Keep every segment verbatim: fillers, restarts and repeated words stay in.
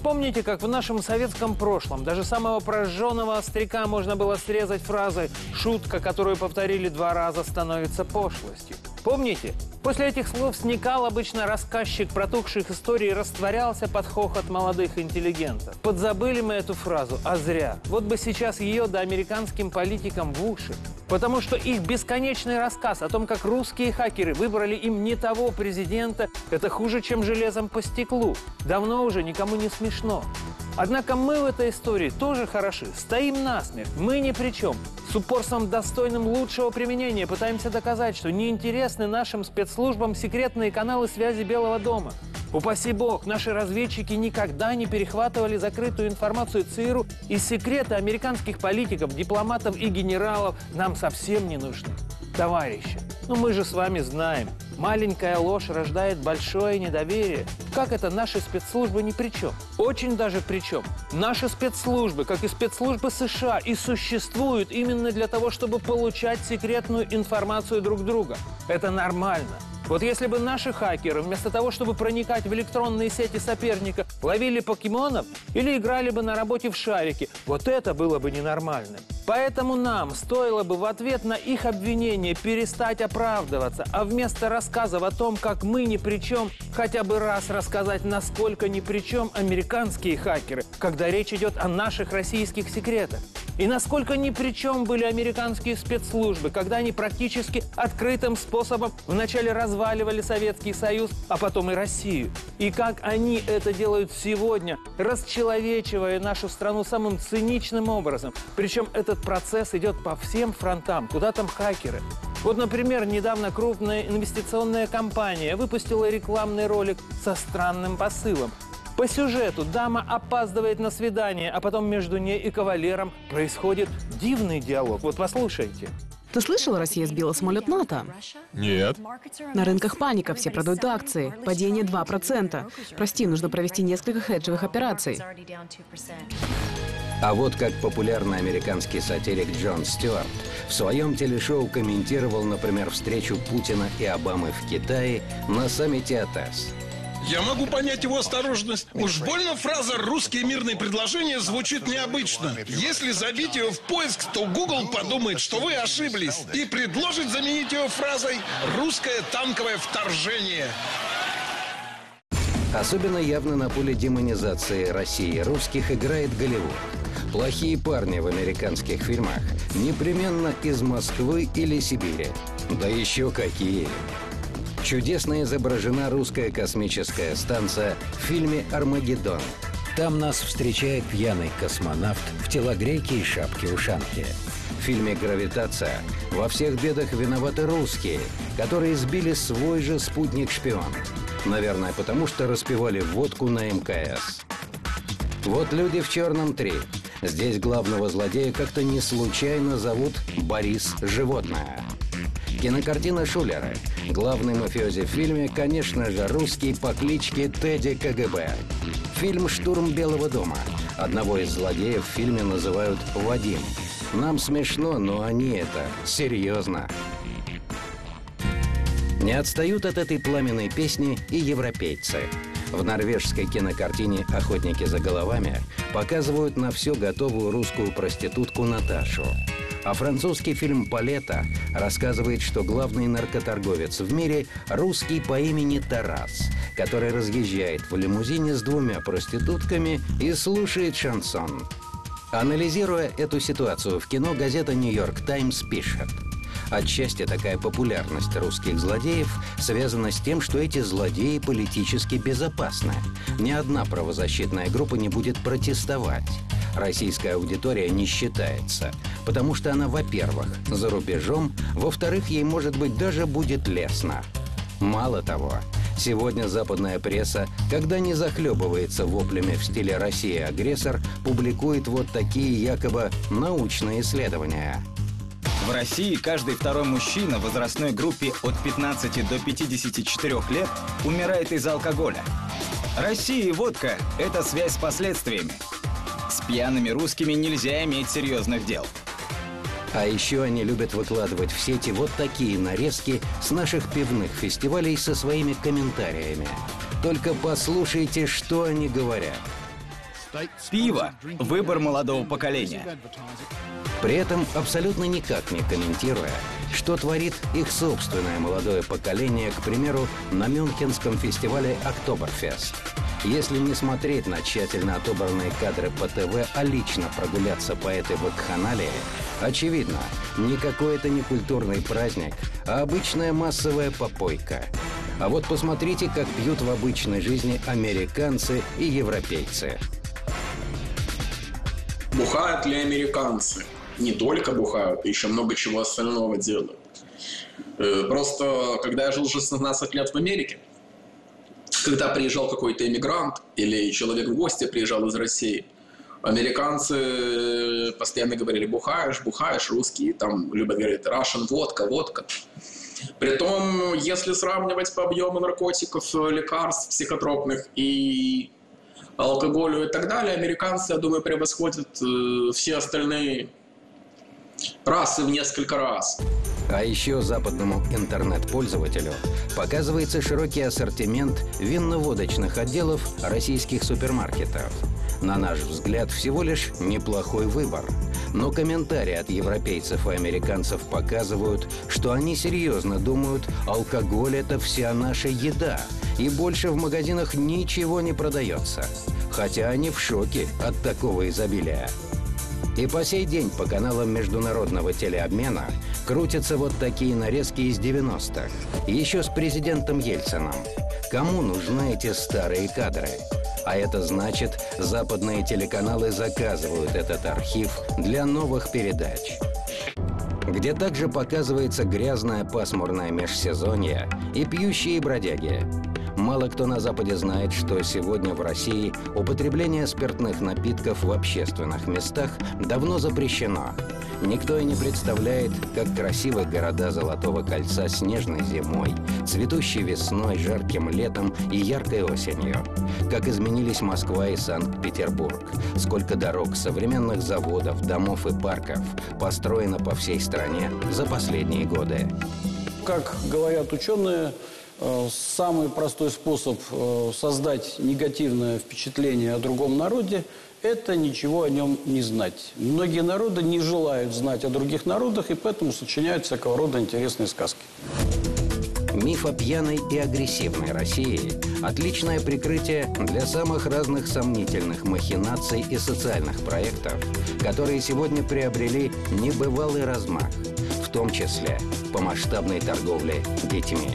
вспомните, как в нашем советском прошлом даже самого прожженного остряка можно было срезать фразой «шутка, которую повторили два раза, становится пошлостью». Помните? После этих слов сникал обычно рассказчик протухших историй и растворялся под хохот молодых интеллигентов. Подзабыли мы эту фразу, а зря. Вот бы сейчас ее да американским политикам в уши. Потому что их бесконечный рассказ о том, как русские хакеры выбрали им не того президента, это хуже, чем железом по стеклу. Давно уже никому не смешно. Однако мы в этой истории тоже хороши. Стоим насмех, мы ни при чем. С упорством, достойным лучшего применения, пытаемся доказать, что неинтересны нашим спецслужбам секретные каналы связи Белого дома. Упаси бог, наши разведчики никогда не перехватывали закрытую информацию ЦРУ, и секреты американских политиков, дипломатов и генералов нам совсем не нужны. Товарищи, ну мы же с вами знаем, маленькая ложь рождает большое недоверие. Как это наши спецслужбы ни при чем? Очень даже при чем. Наши спецслужбы, как и спецслужбы США, и существуют именно для того, чтобы получать секретную информацию друг друга. Это нормально. Вот если бы наши хакеры, вместо того, чтобы проникать в электронные сети соперника, ловили покемонов или играли бы на работе в шарики, вот это было бы ненормально. Поэтому нам стоило бы в ответ на их обвинения перестать оправдываться, а вместо рассказов о том, как мы ни при чем, хотя бы раз рассказать, насколько ни при чем американские хакеры, когда речь идет о наших российских секретах. И насколько ни при чем были американские спецслужбы, когда они практически открытым способом вначале разваливали Советский Союз, а потом и Россию. И как они это делают сегодня, расчеловечивая нашу страну самым циничным образом. Причем этот процесс идет по всем фронтам, куда там хакеры. Вот, например, недавно крупная инвестиционная компания выпустила рекламный ролик со странным посылом. По сюжету дама опаздывает на свидание, а потом между ней и кавалером происходит дивный диалог. Вот послушайте. Ты слышал, Россия сбила самолет НАТО? Нет. На рынках паника, все продают акции. Падение два процента. Прости, нужно провести несколько хеджевых операций. А вот как популярный американский сатирик Джон Стюарт в своем телешоу комментировал, например, встречу Путина и Обамы в Китае на саммите АТЭС. Я могу понять его осторожность. Уж больно фраза «русские мирные предложения» звучит необычно. Если забить ее в поиск, то Google подумает, что вы ошиблись, и предложит заменить ее фразой «русское танковое вторжение». Особенно явно на поле демонизации России русских играет Голливуд. Плохие парни в американских фильмах непременно из Москвы или Сибири. Да еще какие! Чудесно изображена русская космическая станция в фильме «Армагеддон». Там нас встречает пьяный космонавт в телогрейке и шапке-ушанке. В фильме «Гравитация» во всех бедах виноваты русские, которые сбили свой же спутник-шпион. Наверное, потому что распивали водку на эм ка эс. Вот «Люди в черном три». Здесь главного злодея как-то не случайно зовут Борис Животное. Кинокартина «Шулеры». Главный мафиози в фильме, конечно же, русский по кличке Тедди ка гэ бэ. Фильм «Штурм Белого дома». Одного из злодеев в фильме называют Вадим. Нам смешно, но они это серьезно. Не отстают от этой пламенной песни и европейцы. В норвежской кинокартине «Охотники за головами» показывают на все готовую русскую проститутку Наташу. А французский фильм «Палета» рассказывает, что главный наркоторговец в мире – русский по имени Тарас, который разъезжает в лимузине с двумя проститутками и слушает шансон. Анализируя эту ситуацию в кино, газета «Нью-Йорк Таймс» пишет: отчасти такая популярность русских злодеев связана с тем, что эти злодеи политически безопасны. Ни одна правозащитная группа не будет протестовать. Российская аудитория не считается, потому что она, во-первых, за рубежом, во-вторых, ей, может быть, даже будет лестно. Мало того, сегодня западная пресса, когда не захлебывается воплями в стиле «Россия агрессор», публикует вот такие якобы научные исследования. В России каждый второй мужчина в возрастной группе от пятнадцати до пятидесяти четырёх лет умирает из-за алкоголя. Россия и водка – это связь с последствиями. С пьяными русскими нельзя иметь серьезных дел. А еще они любят выкладывать в сети вот такие нарезки с наших пивных фестивалей со своими комментариями. Только послушайте, что они говорят. Пиво – выбор молодого поколения. При этом абсолютно никак не комментируя, что творит их собственное молодое поколение, к примеру, на Мюнхенском фестивале «Октоберфест». Если не смотреть на тщательно отобранные кадры по ТВ, а лично прогуляться по этой вакханалии, очевидно, никакой это не культурный праздник, а обычная массовая попойка. А вот посмотрите, как пьют в обычной жизни американцы и европейцы. Бухают ли американцы? Не только бухают, еще много чего остального делают. Просто, когда я жил шестнадцать лет в Америке, когда приезжал какой-то иммигрант или человек в гости приезжал из России, американцы постоянно говорили: бухаешь, бухаешь, русские там любят говорить Russian, водка, водка. Притом, если сравнивать по объему наркотиков, лекарств, психотропных и алкоголю и так далее, американцы, я думаю, превосходят э, все остальные расы в несколько раз. А еще западному интернет-пользователю показывается широкий ассортимент винно-водочных отделов российских супермаркетов. На наш взгляд, всего лишь неплохой выбор. Но комментарии от европейцев и американцев показывают, что они серьезно думают, алкоголь – это вся наша еда, и больше в магазинах ничего не продается. Хотя они в шоке от такого изобилия. И по сей день по каналам международного телеобмена крутятся вот такие нарезки из девяностых, еще с президентом Ельциным. Кому нужны эти старые кадры? А это значит, западные телеканалы заказывают этот архив для новых передач, где также показывается грязное пасмурное межсезонье и пьющие бродяги. Мало кто на Западе знает, что сегодня в России употребление спиртных напитков в общественных местах давно запрещено. Никто и не представляет, как красивы города Золотого кольца снежной зимой, цветущей весной, жарким летом и яркой осенью. Как изменились Москва и Санкт-Петербург. Сколько дорог, современных заводов, домов и парков построено по всей стране за последние годы. Как говорят ученые, самый простой способ создать негативное впечатление о другом народе – это ничего о нем не знать. Многие народы не желают знать о других народах, и поэтому сочиняют всякого рода интересные сказки. Миф о пьяной и агрессивной России – отличное прикрытие для самых разных сомнительных махинаций и социальных проектов, которые сегодня приобрели небывалый размах, в том числе по масштабной торговле детьми.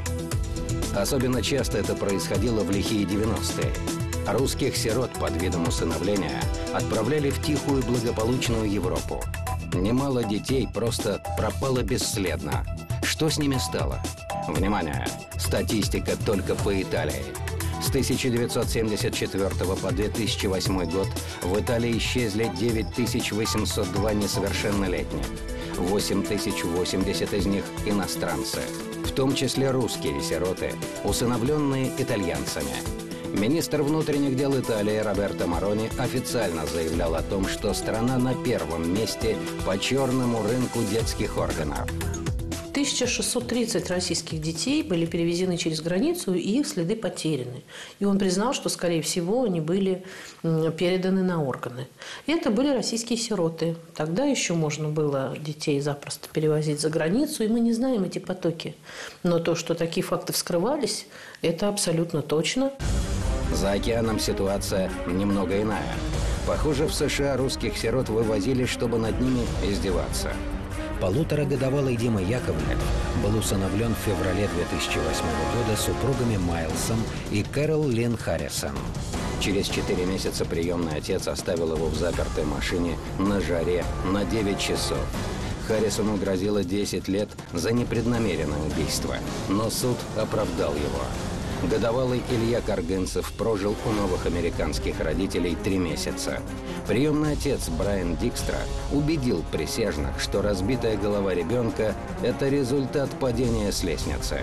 Особенно часто это происходило в лихие девяностые. Русских сирот под видом усыновления отправляли в тихую благополучную Европу. Немало детей просто пропало бесследно. Что с ними стало? Внимание! Статистика только по Италии. С тысяча девятьсот семьдесят четвёртого по две тысячи восьмой год в Италии исчезли девять тысяч восемьсот два несовершеннолетних. восемь тысяч восемьдесят из них – иностранцы. В том числе русские сироты, усыновленные итальянцами. Министр внутренних дел Италии Роберто Марони официально заявлял о том, что страна на первом месте по черному рынку детских органов. тысяча шестьсот тридцать российских детей были перевезены через границу, и их следы потеряны. И он признал, что, скорее всего, они были переданы на органы. И это были российские сироты. Тогда еще можно было детей запросто перевозить за границу, и мы не знаем эти потоки. Но то, что такие факты вскрывались, это абсолютно точно. За океаном ситуация немного иная. Похоже, в США русских сирот вывозили, чтобы над ними издеваться. Полуторагодовалый Дима Яковлев был усыновлен в феврале две тысячи восьмого года супругами Майлсом и Кэрол Лин Харрисон. Через четыре месяца приемный отец оставил его в запертой машине на жаре на девять часов. Харрисону грозило десять лет за непреднамеренное убийство, но суд оправдал его. Годовалый Илья Каргынцев прожил у новых американских родителей три месяца. Приемный отец Брайан Дикстра убедил присяжных, что разбитая голова ребенка – это результат падения с лестницы.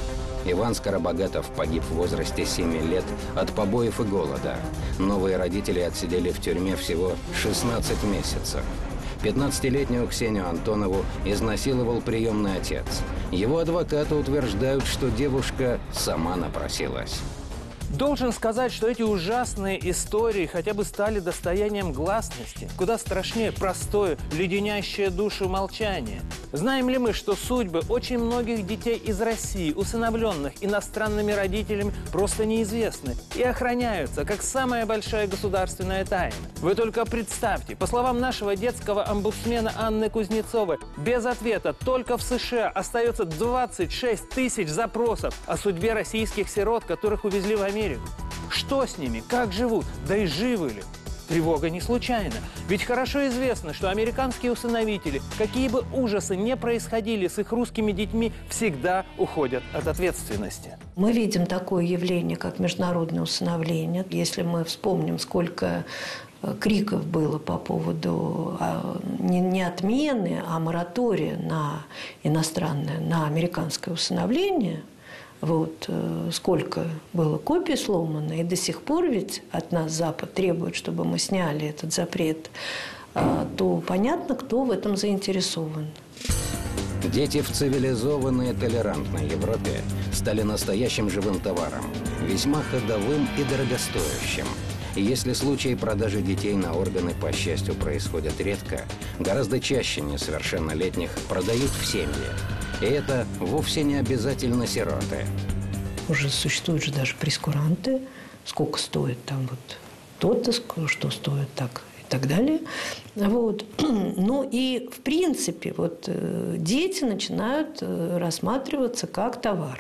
Иван Скоробогатов погиб в возрасте семи лет от побоев и голода. Новые родители отсидели в тюрьме всего шестнадцать месяцев. пятнадцатилетнюю Ксению Антонову изнасиловал приемный отец. Его адвокаты утверждают, что девушка сама напросилась. Должен сказать, что эти ужасные истории хотя бы стали достоянием гласности. Куда страшнее простое, леденящее душу молчание. Знаем ли мы, что судьбы очень многих детей из России, усыновленных иностранными родителями, просто неизвестны и охраняются как самая большая государственная тайна? Вы только представьте, по словам нашего детского омбудсмена Анны Кузнецовой, без ответа только в США остается двадцать шесть тысяч запросов о судьбе российских сирот, которых увезли в Америку. Что с ними? Как живут? Да и живы ли? Тревога не случайна. Ведь хорошо известно, что американские усыновители, какие бы ужасы ни происходили с их русскими детьми, всегда уходят от ответственности. Мы видим такое явление, как международное усыновление. Если мы вспомним, сколько криков было по поводу не отмены, а моратория на иностранное, на американское усыновление, вот сколько было копий сломано, и до сих пор ведь от нас Запад требует, чтобы мы сняли этот запрет, то понятно, кто в этом заинтересован. Дети в цивилизованной и толерантной Европе стали настоящим живым товаром, весьма ходовым и дорогостоящим. И если случаи продажи детей на органы, по счастью, происходят редко, гораздо чаще несовершеннолетних продают в семьи. И это вовсе не обязательно сироты. Уже существуют же даже прейскуранты, сколько стоит там вот то-то, что стоит так и так далее. Вот. Ну и в принципе вот дети начинают рассматриваться как товар.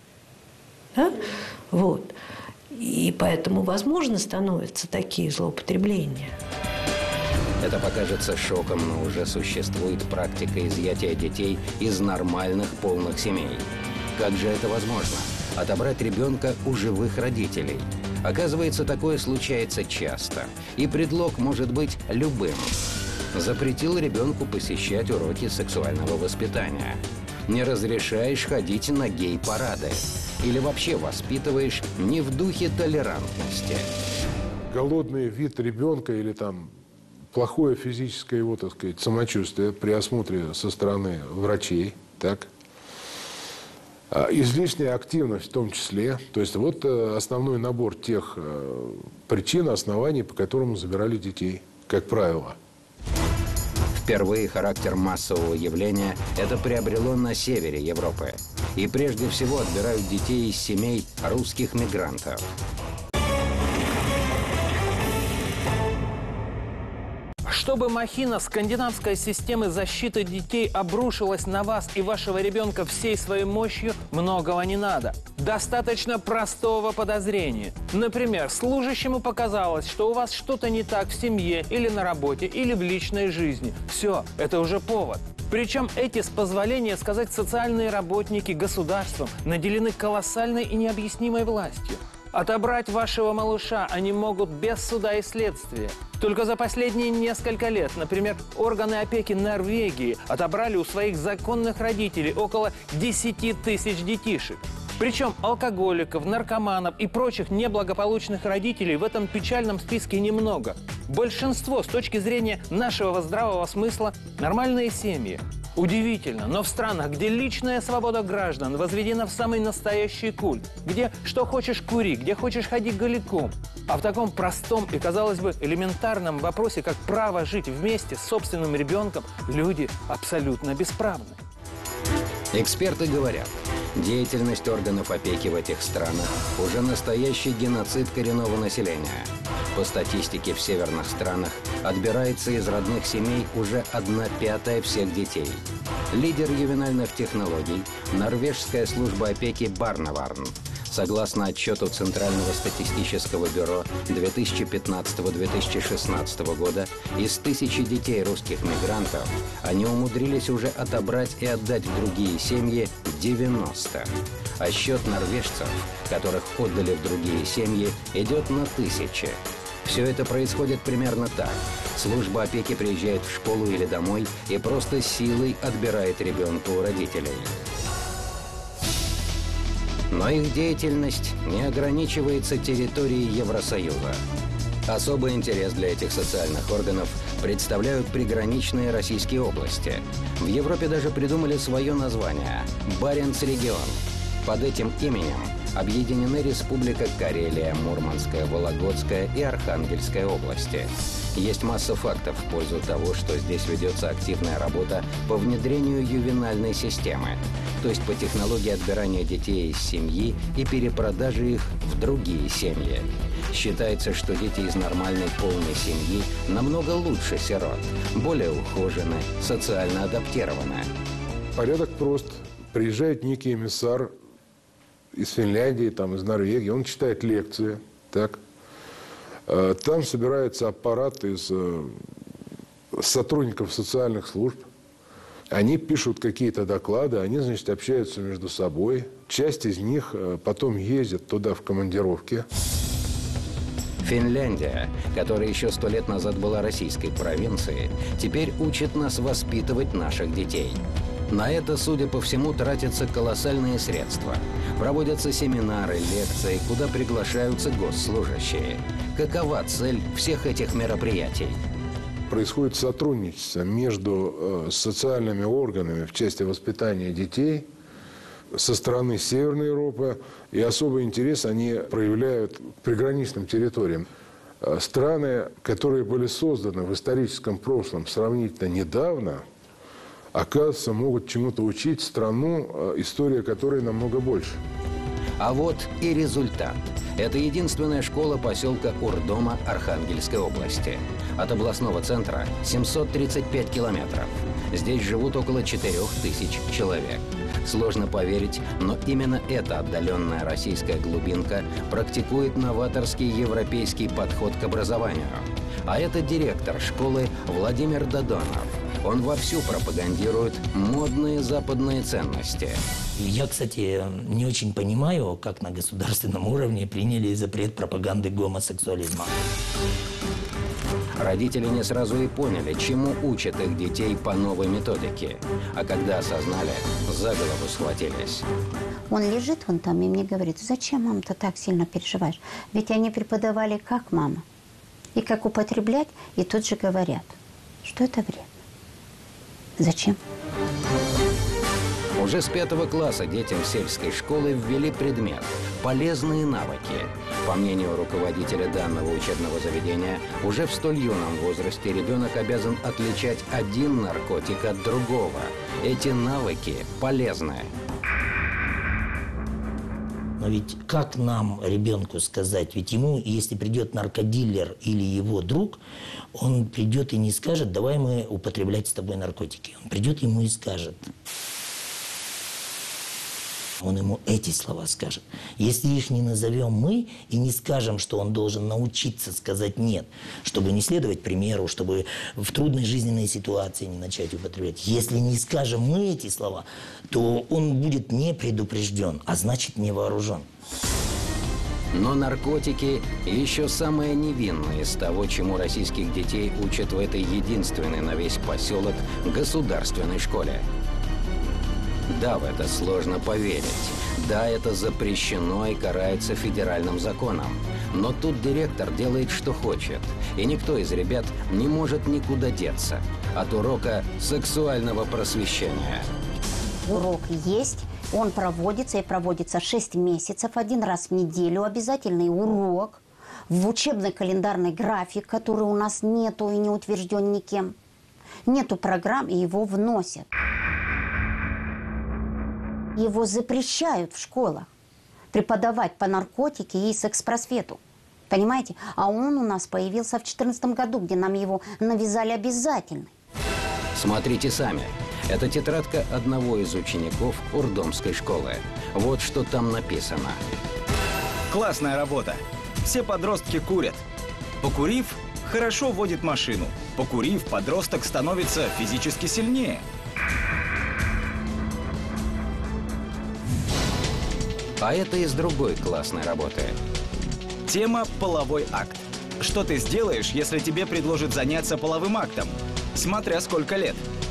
Да? Вот. И поэтому возможно становятся такие злоупотребления. Это покажется шоком, но уже существует практика изъятия детей из нормальных полных семей. Как же это возможно? Отобрать ребенка у живых родителей. Оказывается, такое случается часто. И предлог может быть любым. Запретил ребенку посещать уроки сексуального воспитания. Не разрешаешь ходить на гей-парады. Или вообще воспитываешь не в духе толерантности. Голодный вид ребенка или там плохое физическое его, так сказать, самочувствие при осмотре со стороны врачей, так, излишняя активность в том числе. То есть вот основной набор тех причин, оснований, по которым забирали детей, как правило. Впервые характер массового явления это приобрело на севере Европы. И прежде всего отбирают детей из семей русских мигрантов. Чтобы махина скандинавской системы защиты детей обрушилась на вас и вашего ребенка всей своей мощью, многого не надо. Достаточно простого подозрения. Например, служащему показалось, что у вас что-то не так в семье или на работе, или в личной жизни. Все, это уже повод. Причем эти, с позволения сказать, социальные работники государством наделены колоссальной и необъяснимой властью. Отобрать вашего малыша они могут без суда и следствия. Только за последние несколько лет, например, органы опеки Норвегии отобрали у своих законных родителей около десяти тысяч детишек. Причем алкоголиков, наркоманов и прочих неблагополучных родителей в этом печальном списке немного. Большинство, с точки зрения нашего здравого смысла, нормальные семьи. Удивительно, но в странах, где личная свобода граждан возведена в самый настоящий культ, где что хочешь кури, где хочешь ходи голиком, а в таком простом и, казалось бы, элементарном вопросе, как право жить вместе с собственным ребенком, люди абсолютно бесправны. Эксперты говорят, деятельность органов опеки в этих странах уже настоящий геноцид коренного населения. По статистике в северных странах отбирается из родных семей уже одна пятая всех детей. Лидер ювенальных технологий – норвежская служба опеки Барневарн. Согласно отчету Центрального статистического бюро две тысячи пятнадцатого — две тысячи шестнадцатого года, из тысячи детей русских мигрантов они умудрились уже отобрать и отдать в другие семьи девяносто. А счет норвежцев, которых отдали в другие семьи, идет на тысячи. Все это происходит примерно так. Служба опеки приезжает в школу или домой и просто силой отбирает ребенка у родителей. Но их деятельность не ограничивается территорией Евросоюза. Особый интерес для этих социальных органов представляют приграничные российские области. В Европе даже придумали свое название – Баренц-регион. Под этим именем объединены Республика Карелия, Мурманская, Вологодская и Архангельская области. Есть масса фактов в пользу того, что здесь ведется активная работа по внедрению ювенальной системы, то есть по технологии отбирания детей из семьи и перепродажи их в другие семьи. Считается, что дети из нормальной полной семьи намного лучше сирот, более ухожены, социально адаптированы. Порядок прост. Приезжает некий эмиссар из Финляндии, там, из Норвегии, он читает лекции, так. Там собирается аппарат из сотрудников социальных служб. Они пишут какие-то доклады, они, значит, общаются между собой. Часть из них потом ездит туда в командировки. Финляндия, которая еще сто лет назад была российской провинцией, теперь учит нас воспитывать наших детей. На это, судя по всему, тратятся колоссальные средства. Проводятся семинары, лекции, куда приглашаются госслужащие. Какова цель всех этих мероприятий? Происходит сотрудничество между э, социальными органами в части воспитания детей со стороны Северной Европы. И особый интерес они проявляют к приграничным территориям. Э, страны, которые были созданы в историческом прошлом сравнительно недавно, оказывается, могут чему-то учить страну, история которой намного больше. А вот и результат. Это единственная школа поселка Урдома Архангельской области. От областного центра семьсот тридцать пять километров. Здесь живут около четырёх тысяч человек. Сложно поверить, но именно эта отдаленная российская глубинка практикует новаторский европейский подход к образованию. А это директор школы Владимир Додонов. Он вовсю пропагандирует модные западные ценности. Я, кстати, не очень понимаю, как на государственном уровне приняли запрет пропаганды гомосексуализма. Родители не сразу и поняли, чему учат их детей по новой методике. А когда осознали, за голову схватились. Он лежит вон там и мне говорит: зачем, мам, ты так сильно переживаешь? Ведь они преподавали как мама. И как употреблять, и тут же говорят, что это вред. Зачем? Уже с пятого класса детям сельской школы ввели предмет «Полезные навыки». По мнению руководителя данного учебного заведения, уже в столь юном возрасте ребенок обязан отличать один наркотик от другого. Эти навыки полезны. Но ведь как нам, ребенку, сказать? Ведь ему, если придет наркодилер или его друг, он придет и не скажет: давай мы употреблять с тобой наркотики. Он придет ему и скажет. Он ему эти слова скажет. Если их не назовем мы и не скажем, что он должен научиться сказать «нет», чтобы не следовать примеру, чтобы в трудной жизненной ситуации не начать употреблять. Если не скажем мы эти слова, то он будет не предупрежден, а значит не вооружен. Но наркотики еще самые невинные из того, чему российских детей учат в этой единственной на весь поселок государственной школе. Да, в это сложно поверить. Да, это запрещено и карается федеральным законом. Но тут директор делает, что хочет. И никто из ребят не может никуда деться от урока сексуального просвещения. Урок есть, он проводится и проводится шесть месяцев, один раз в неделю, обязательный урок, в учебный календарный график, который у нас нету и не утвержден никем. Нету программ, и его вносят. Его запрещают в школах преподавать по наркотике и секс-просвету. Понимаете? А он у нас появился в две тысячи четырнадцатом году, где нам его навязали обязательно. Смотрите сами. Это тетрадка одного из учеников Урдомской школы. Вот что там написано. Классная работа. Все подростки курят. Покурив, хорошо водит машину. Покурив, подросток становится физически сильнее. А это из другой классной работы. Тема «Половой акт». Что ты сделаешь, если тебе предложат заняться половым актом? Смотря сколько лет.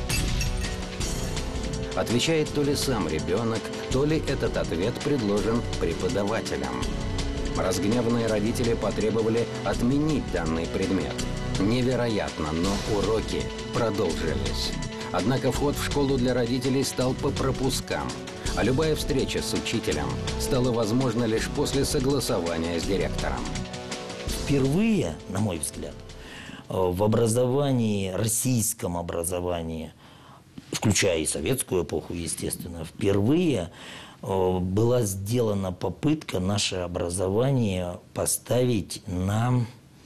Отвечает то ли сам ребенок, то ли этот ответ предложен преподавателем. Разгневанные родители потребовали отменить данный предмет. Невероятно, но уроки продолжились. Однако вход в школу для родителей стал по пропускам. А любая встреча с учителем стала возможна лишь после согласования с директором. Впервые, на мой взгляд, в образовании, российском образовании, включая и советскую эпоху, естественно, впервые была сделана попытка наше образование поставить на,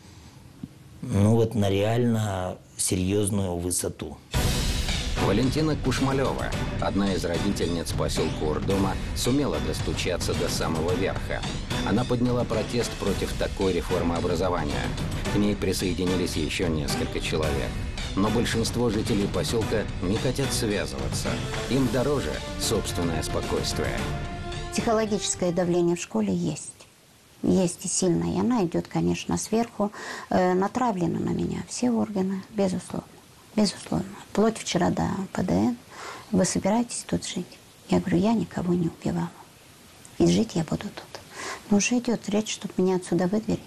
ну вот, на реально серьезную высоту. Валентина Кушмалева, одна из родительниц поселка Урдома, сумела достучаться до самого верха. Она подняла протест против такой реформы образования. К ней присоединились еще несколько человек. Но большинство жителей поселка не хотят связываться. Им дороже собственное спокойствие. Психологическое давление в школе есть. Есть и сильное. И она идет, конечно, сверху. Э, натравлена на меня все органы, безусловно. Безусловно. Вплоть вчера до П Д Н. Вы собираетесь тут жить? Я говорю, я никого не убивала. И жить я буду тут. Но уже идет речь, чтобы меня отсюда выдворить.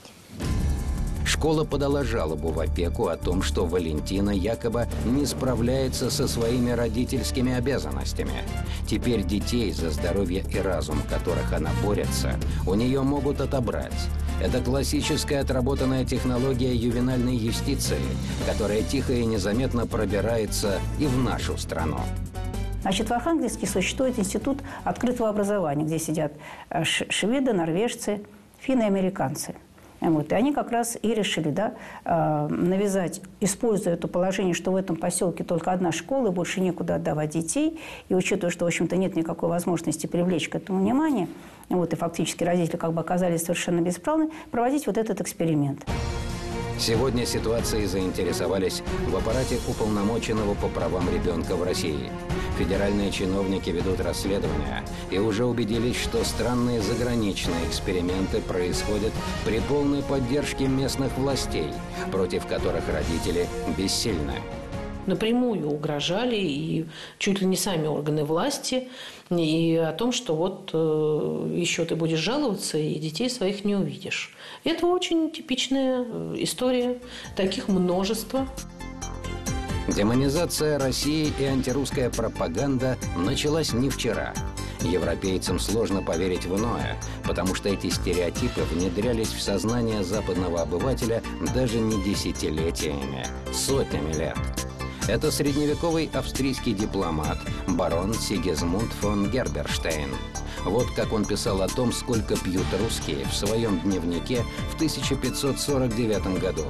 Школа подала жалобу в опеку о том, что Валентина якобы не справляется со своими родительскими обязанностями. Теперь детей, за здоровье и разум которых она борется, у нее могут отобрать. Это классическая отработанная технология ювенальной юстиции, которая тихо и незаметно пробирается и в нашу страну. Значит, в Архангельске существует институт открытого образования, где сидят шведы, норвежцы, финны и американцы. Вот. И они как раз и решили, да, навязать, используя это положение, что в этом поселке только одна школа, и больше некуда отдавать детей, и учитывая, что, в общем-то, нет никакой возможности привлечь к этому внимание, вот, и фактически родители как бы оказались совершенно бесправны, проводить вот этот эксперимент. Сегодня ситуацией заинтересовались в аппарате уполномоченного по правам ребенка в России. Федеральные чиновники ведут расследование и уже убедились, что странные заграничные эксперименты происходят при полной поддержке местных властей, против которых родители бессильны. Напрямую угрожали и чуть ли не сами органы власти, и о том, что вот э, еще ты будешь жаловаться, и детей своих не увидишь. Это очень типичная история, таких множество. Демонизация России и антирусская пропаганда началась не вчера. Европейцам сложно поверить в иное, потому что эти стереотипы внедрялись в сознание западного обывателя даже не десятилетиями, сотнями лет. Это средневековый австрийский дипломат барон Сигизмунд фон Герберштейн. Вот как он писал о том, сколько пьют русские в своем дневнике в тысяча пятьсот сорок девятом году.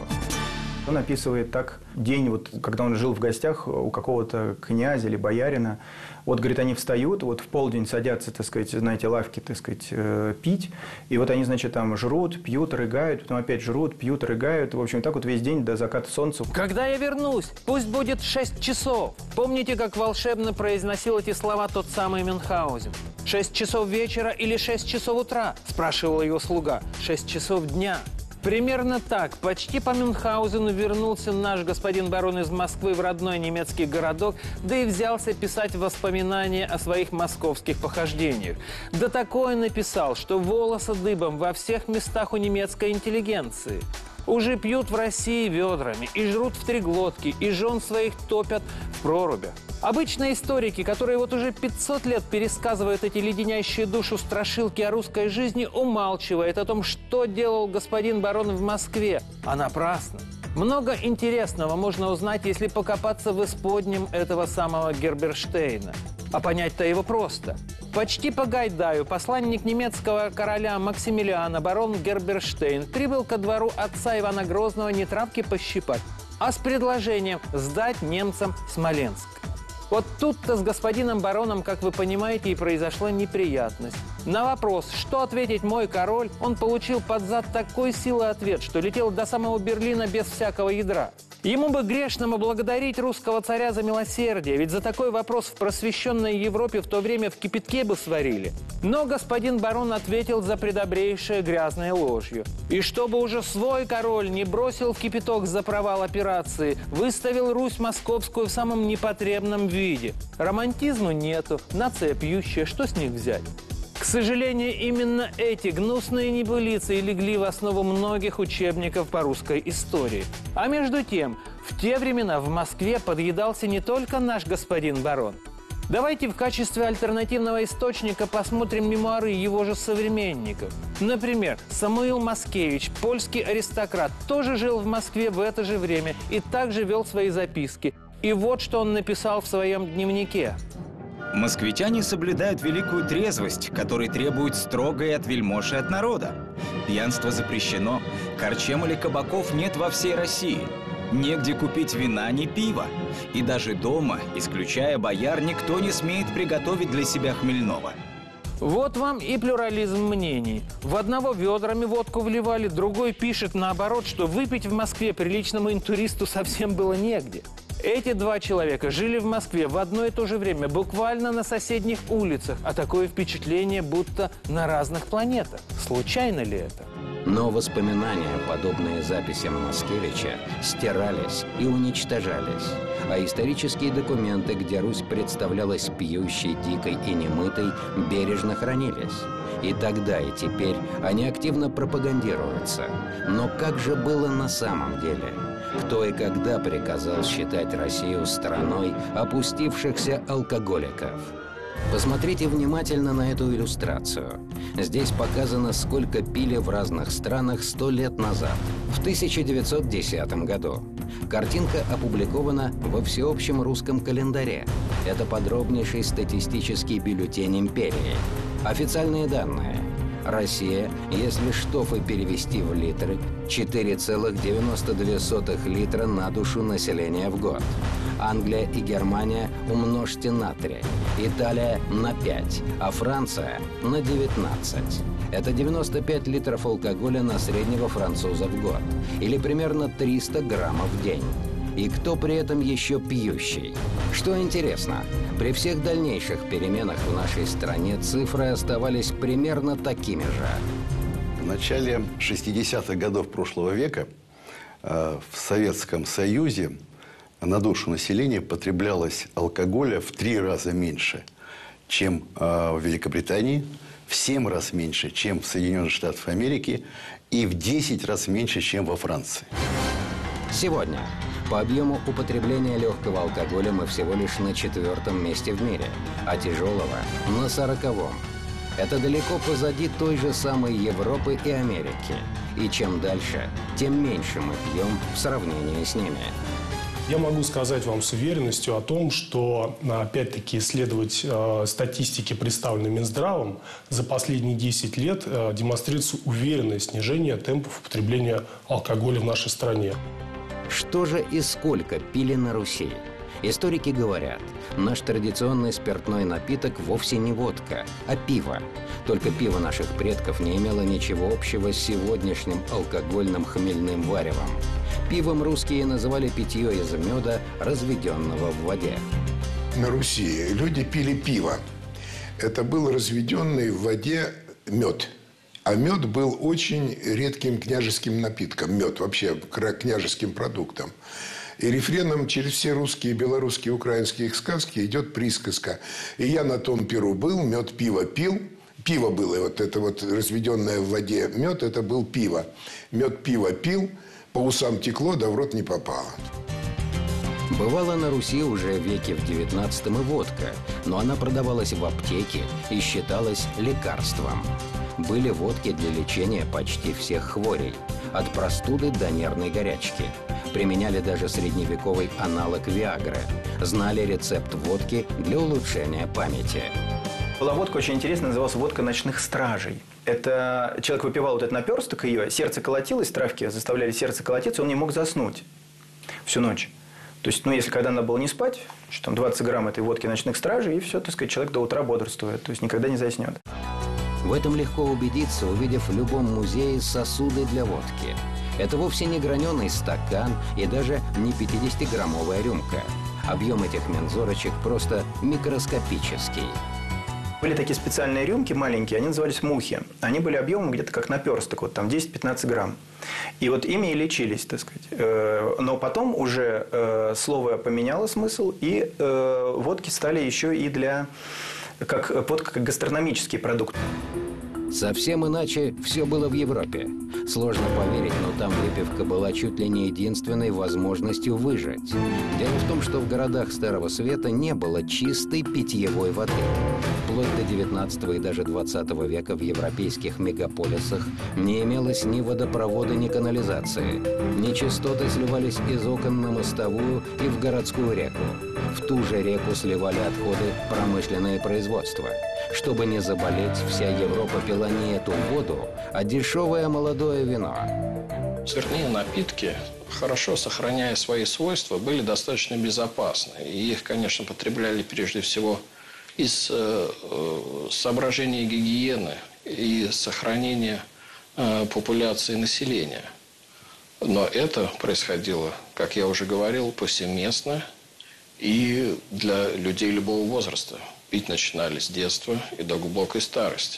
Он описывает так день, вот, когда он жил в гостях у какого-то князя или боярина. Вот, говорит, они встают, вот в полдень садятся, так сказать, знаете, лавки, так сказать, э, пить. И вот они, значит, там жрут, пьют, рыгают, потом опять жрут, пьют, рыгают. В общем, так вот весь день до заката солнца. Когда я вернусь, пусть будет шесть часов. Помните, как волшебно произносил эти слова тот самый Мюнхгаузен? Шесть часов вечера или шесть часов утра? Спрашивал его слуга. Шесть часов дня. Примерно так, почти по Мюнхгаузену вернулся наш господин барон из Москвы в родной немецкий городок, да и взялся писать воспоминания о своих московских похождениях. Да такое написал, что волосы дыбом во всех местах у немецкой интеллигенции. Уже пьют в России ведрами, и жрут в три глотки, и жен своих топят в прорубях. Обычные историки, которые вот уже пятьсот лет пересказывают эти леденящие душу страшилки о русской жизни, умалчивают о том, что делал господин барон в Москве. А напрасно. Много интересного можно узнать, если покопаться в исподнем этого самого Герберштейна. А понять-то его просто. Почти по Гайдаю посланник немецкого короля Максимилиана барон Герберштейн прибыл ко двору отца Ивана Грозного не травки пощипать, а с предложением сдать немцам Смоленск. Вот тут-то с господином бароном, как вы понимаете, и произошла неприятность. На вопрос, что ответить мой король, он получил под зад такой силы ответ, что летел до самого Берлина без всякого ядра. Ему бы грешному благодарить русского царя за милосердие, ведь за такой вопрос в просвещенной Европе в то время в кипятке бы сварили. Но господин барон ответил за предобрейшее грязной ложью. И чтобы уже свой король не бросил в кипяток за провал операции, выставил Русь московскую в самом непотребном виде. Романтизму нету, нация пьющая, что с них взять? К сожалению, именно эти гнусные небылицы и легли в основу многих учебников по русской истории. А между тем, в те времена в Москве подъедался не только наш господин барон. Давайте в качестве альтернативного источника посмотрим мемуары его же современников. Например, Самуил Маскевич, польский аристократ, тоже жил в Москве в это же время и также вел свои записки. И вот что он написал в своем дневнике. Москвитяне соблюдают великую трезвость, которой требует строгой от вельмож и от народа. Пьянство запрещено, корчем или кабаков нет во всей России. Негде купить вина, ни пива. И даже дома, исключая бояр, никто не смеет приготовить для себя хмельного. Вот вам и плюрализм мнений. В одного ведрами водку вливали, другой пишет наоборот, что выпить в Москве приличному интуристу совсем было негде. Эти два человека жили в Москве в одно и то же время, буквально на соседних улицах, а такое впечатление, будто на разных планетах. Случайно ли это? Но воспоминания, подобные записям Маскевича, стирались и уничтожались. А исторические документы, где Русь представлялась пьющей, дикой и немытой, бережно хранились. И тогда, и теперь они активно пропагандируются. Но как же было на самом деле? Кто и когда приказал считать Россию страной опустившихся алкоголиков? Посмотрите внимательно на эту иллюстрацию. Здесь показано, сколько пили в разных странах сто лет назад, в тысяча девятьсот десятом году. Картинка опубликована во всеобщем русском календаре. Это подробнейший статистический бюллетень империи. Официальные данные. Россия, если штофы перевести в литры, четыре целых девяносто две сотых литра на душу населения в год. Англия и Германия умножьте на три, Италия на пять, а Франция на девятнадцать. Это девяносто пять литров алкоголя на среднего француза в год, или примерно триста граммов в день. И кто при этом еще пьющий? Что интересно, при всех дальнейших переменах в нашей стране цифры оставались примерно такими же. В начале шестидесятых годов прошлого века э, в Советском Союзе на душу населения потреблялось алкоголя в три раза меньше, чем э, в Великобритании, в семь раз меньше, чем в Соединенных Штатах Америки и в десять раз меньше, чем во Франции. Сегодня по объему употребления легкого алкоголя мы всего лишь на четвертом месте в мире, а тяжелого – на сороковом. Это далеко позади той же самой Европы и Америки. И чем дальше, тем меньше мы пьем в сравнении с ними. Я могу сказать вам с уверенностью о том, что, опять-таки, исследовать э, статистики, представленные Минздравом, за последние десять лет э, демонстрируется уверенное снижение темпов употребления алкоголя в нашей стране. Что же и сколько пили на Руси? Историки говорят, наш традиционный спиртной напиток вовсе не водка, а пиво. Только пиво наших предков не имело ничего общего с сегодняшним алкогольным хмельным варевом. Пивом русские называли питье из меда, разведенного в воде. На Руси люди пили пиво. Это был разведенный в воде мед. А мед был очень редким княжеским напитком. Мед вообще княжеским продуктом. И рефреном через все русские, белорусские, украинские сказки идет присказка. И я на том пиру был, мед пиво пил. Пиво было, вот это вот разведенное в воде мед, это был пиво. Мед пиво пил, по усам текло, да в рот не попало. Бывала на Руси уже в веке в девятнадцатом и водка, но она продавалась в аптеке и считалась лекарством. Были водки для лечения почти всех хворей, от простуды до нервной горячки. Применяли даже средневековый аналог Виагры. Знали рецепт водки для улучшения памяти. Была водка очень интересная, называлась водка ночных стражей. Это человек выпивал вот этот наперсток ее, сердце колотилось, травки заставляли сердце колотиться, он не мог заснуть всю ночь. То есть, ну, если когда надо было не спать, что там двадцать грамм этой водки ночных стражей, и все, так сказать, человек до утра бодрствует, то есть никогда не заснет. В этом легко убедиться, увидев в любом музее сосуды для водки. Это вовсе не граненый стакан и даже не пятидесятиграммовая рюмка. Объем этих мензурочек просто микроскопический. Были такие специальные рюмки маленькие, они назывались мухи. Они были объемом где-то как наперсток, вот там десять-пятнадцать грамм. И вот ими и лечились, так сказать. Но потом уже слово поменяло смысл, и водки стали еще и для... как водка как гастрономический продукт. Совсем иначе все было в Европе. Сложно поверить, но там выпивка была чуть ли не единственной возможностью выжить. Дело в том, что в городах Старого Света не было чистой питьевой воды. Вплоть до девятнадцатого и даже двадцатого века в европейских мегаполисах не имелось ни водопровода, ни канализации. Нечистоты сливались из окон на мостовую и в городскую реку. В ту же реку сливали отходы промышленное производство. Чтобы не заболеть, вся Европа пила не эту воду, а дешевое молодое вино. Спиртные напитки, хорошо сохраняя свои свойства, были достаточно безопасны. И их, конечно, потребляли прежде всего из э, соображений гигиены и сохранения э, популяции населения. Но это происходило, как я уже говорил, повсеместно и для людей любого возраста. Пить начинали с детства и до глубокой старости.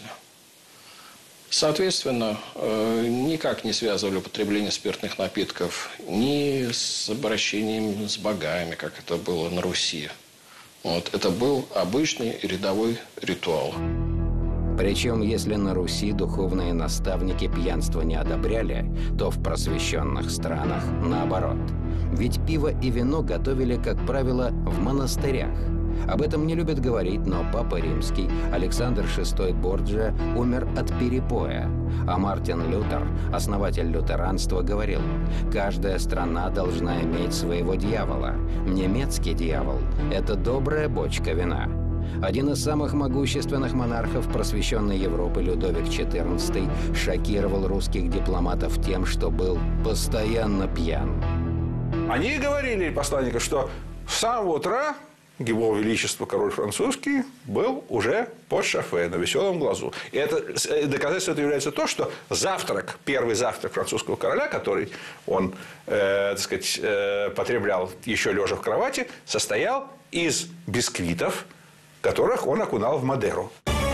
Соответственно, никак не связывали употребление спиртных напитков ни с обращением с богами, как это было на Руси. Вот. Это был обычный рядовой ритуал. Причем, если на Руси духовные наставники пьянство не одобряли, то в просвещенных странах наоборот. Ведь пиво и вино готовили, как правило, в монастырях. Об этом не любят говорить, но Папа Римский Александр шестой Борджиа умер от перепоя. А Мартин Лютер, основатель лютеранства, говорил: «Каждая страна должна иметь своего дьявола. Немецкий дьявол – это добрая бочка вина». Один из самых могущественных монархов просвещенной Европы, Людовик четырнадцатый, шокировал русских дипломатов тем, что был постоянно пьян. Они говорили, посланникам, что с самого утра его величество, король французский, был уже под шофе, на веселом глазу. И это доказательство это является то, что завтрак, первый завтрак французского короля, который он, э, так сказать, э, потреблял еще лежа в кровати, состоял из бисквитов, которых он окунал в Мадеру.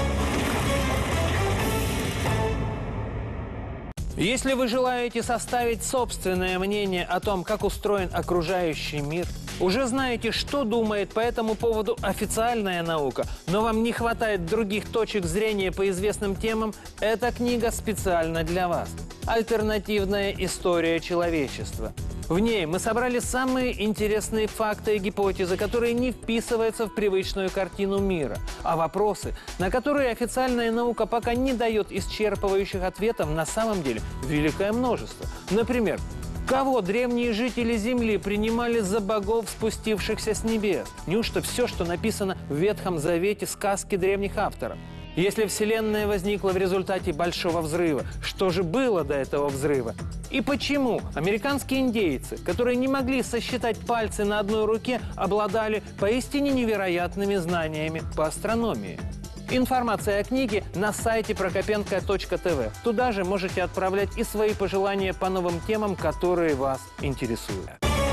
Если вы желаете составить собственное мнение о том, как устроен окружающий мир, уже знаете, что думает по этому поводу официальная наука, но вам не хватает других точек зрения по известным темам, эта книга специально для вас. «Альтернативная история человечества». В ней мы собрали самые интересные факты и гипотезы, которые не вписываются в привычную картину мира, а вопросы, на которые официальная наука пока не дает исчерпывающих ответов, на самом деле великое множество. Например, кого древние жители Земли принимали за богов, спустившихся с небес? Неужто все, что написано в Ветхом Завете, сказки древних авторов? Если Вселенная возникла в результате Большого взрыва, что же было до этого взрыва? И почему американские индейцы, которые не могли сосчитать пальцы на одной руке, обладали поистине невероятными знаниями по астрономии? Информация о книге на сайте прокопенко точка тв. Туда же можете отправлять и свои пожелания по новым темам, которые вас интересуют.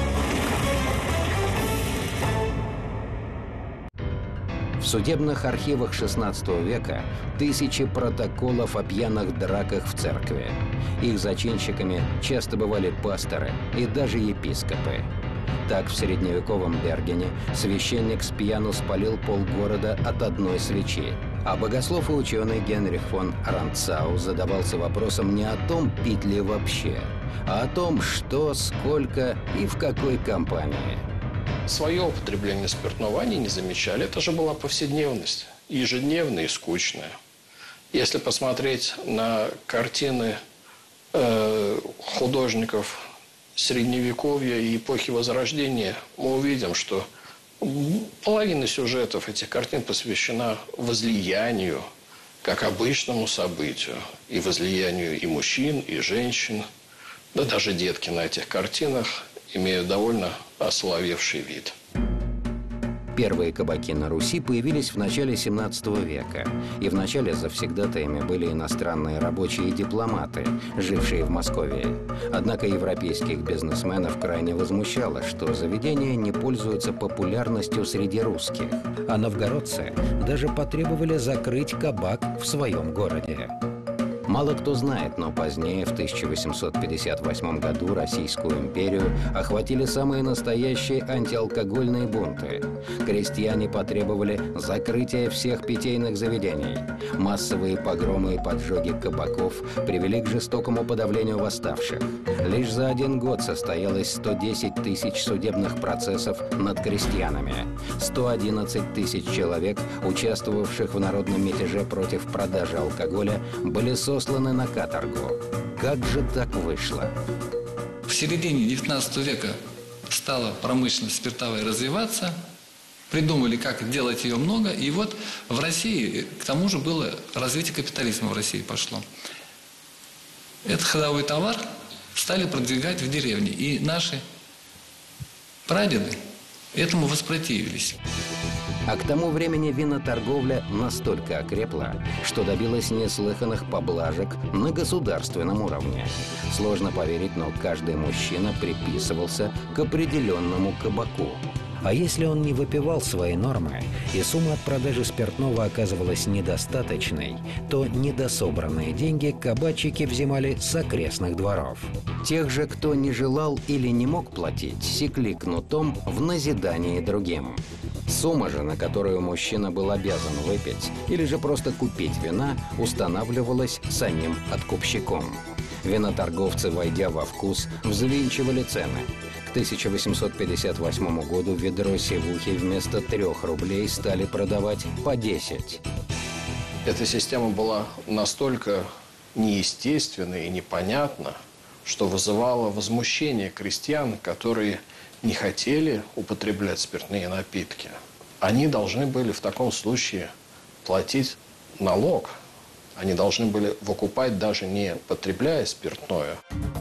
В судебных архивах шестнадцатого века тысячи протоколов о пьяных драках в церкви. Их зачинщиками часто бывали пасторы и даже епископы. Так, в средневековом Бергене священник с пьяну спалил полгорода от одной свечи. А богослов и ученый Генрих фон Ранцау задавался вопросом не о том, пить ли вообще, а о том, что, сколько и в какой компании. Свое употребление спиртного они не замечали. Это же была повседневность, ежедневная и скучная. Если посмотреть на картины э, художников Средневековья и эпохи Возрождения, мы увидим, что половина сюжетов этих картин посвящена возлиянию, как обычному событию, и возлиянию и мужчин, и женщин. Да даже детки на этих картинах имеют довольно осоловевший вид. Первые кабаки на Руси появились в начале семнадцатого века. И вначале завсегдатаями были иностранные рабочие и дипломаты, жившие в Москве. Однако европейских бизнесменов крайне возмущало, что заведения не пользуются популярностью среди русских. А новгородцы даже потребовали закрыть кабак в своем городе. Мало кто знает, но позднее, в тысяча восемьсот пятьдесят восьмом году, Российскую империю охватили самые настоящие антиалкогольные бунты. Крестьяне потребовали закрытия всех питейных заведений. Массовые погромы и поджоги кабаков привели к жестокому подавлению восставших. Лишь за один год состоялось сто десять тысяч судебных процессов над крестьянами. сто одиннадцать тысяч человек, участвовавших в народном мятеже против продажи алкоголя, были сосланы на каторгу. Как же так вышло? В середине девятнадцатого века стала промышленность спиртовая развиваться, придумали, как делать ее много, и вот в России, к тому же, было развитие капитализма в России пошло. Этот ходовой товар стали продвигать в деревне, и наши прадеды этому воспротивились. А к тому времени виноторговля настолько окрепла, что добилась неслыханных поблажек на государственном уровне. Сложно поверить, но каждый мужчина приписывался к определенному кабаку. А если он не выпивал свои нормы, и сумма от продажи спиртного оказывалась недостаточной, то недособранные деньги кабачики взимали с окрестных дворов. Тех же, кто не желал или не мог платить, секли кнутом в назидании другим. Сумма же, на которую мужчина был обязан выпить или же просто купить вина, устанавливалась самим откупщиком. Виноторговцы, войдя во вкус, взвинчивали цены. К тысяча восемьсот пятьдесят восьмому году ведро севухи вместо трех рублей стали продавать по десять. Эта система была настолько неестественна и непонятна, что вызывала возмущение крестьян, которые не хотели употреблять спиртные напитки. Они должны были в таком случае платить налог. Они должны были выкупать, даже не потребляя спиртное.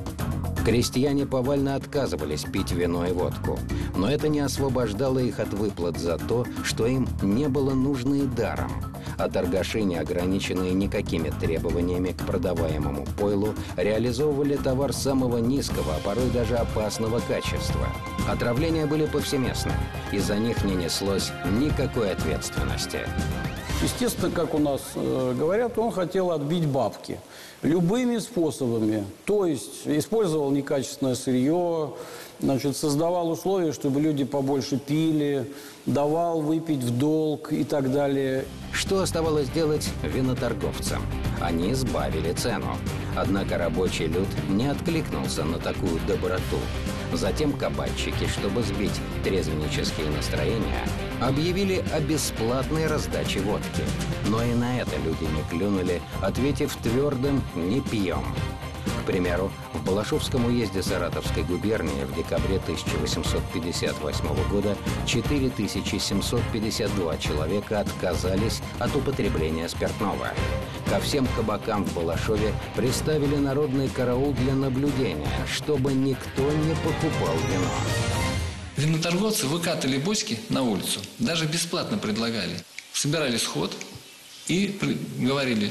Крестьяне повально отказывались пить вино и водку, но это не освобождало их от выплат за то, что им не было нужно и даром. А торгаши, не ограниченные никакими требованиями к продаваемому пойлу, реализовывали товар самого низкого, а порой даже опасного качества. Отравления были повсеместны, и за них не неслось никакой ответственности. Естественно, как у нас э, говорят, он хотел отбить бабки любыми способами. То есть использовал некачественное сырье, значит, создавал условия, чтобы люди побольше пили, давал выпить в долг и так далее. Что оставалось делать виноторговцам? Они сбавили цену. Однако рабочий люд не откликнулся на такую доброту. Затем кабачики, чтобы сбить трезвеннические настроения, объявили о бесплатной раздаче водки. Но и на это люди не клюнули, ответив твердым «не пьем». К примеру, в Балашовском уезде Саратовской губернии в декабре тысяча восемьсот пятьдесят восьмого года четыре тысячи семьсот пятьдесят два человека отказались от употребления спиртного. Ко всем кабакам в Балашове приставили народный караул для наблюдения, чтобы никто не покупал вино. Виноторговцы выкатывали бочки на улицу, даже бесплатно предлагали. Собирали сход и говорили: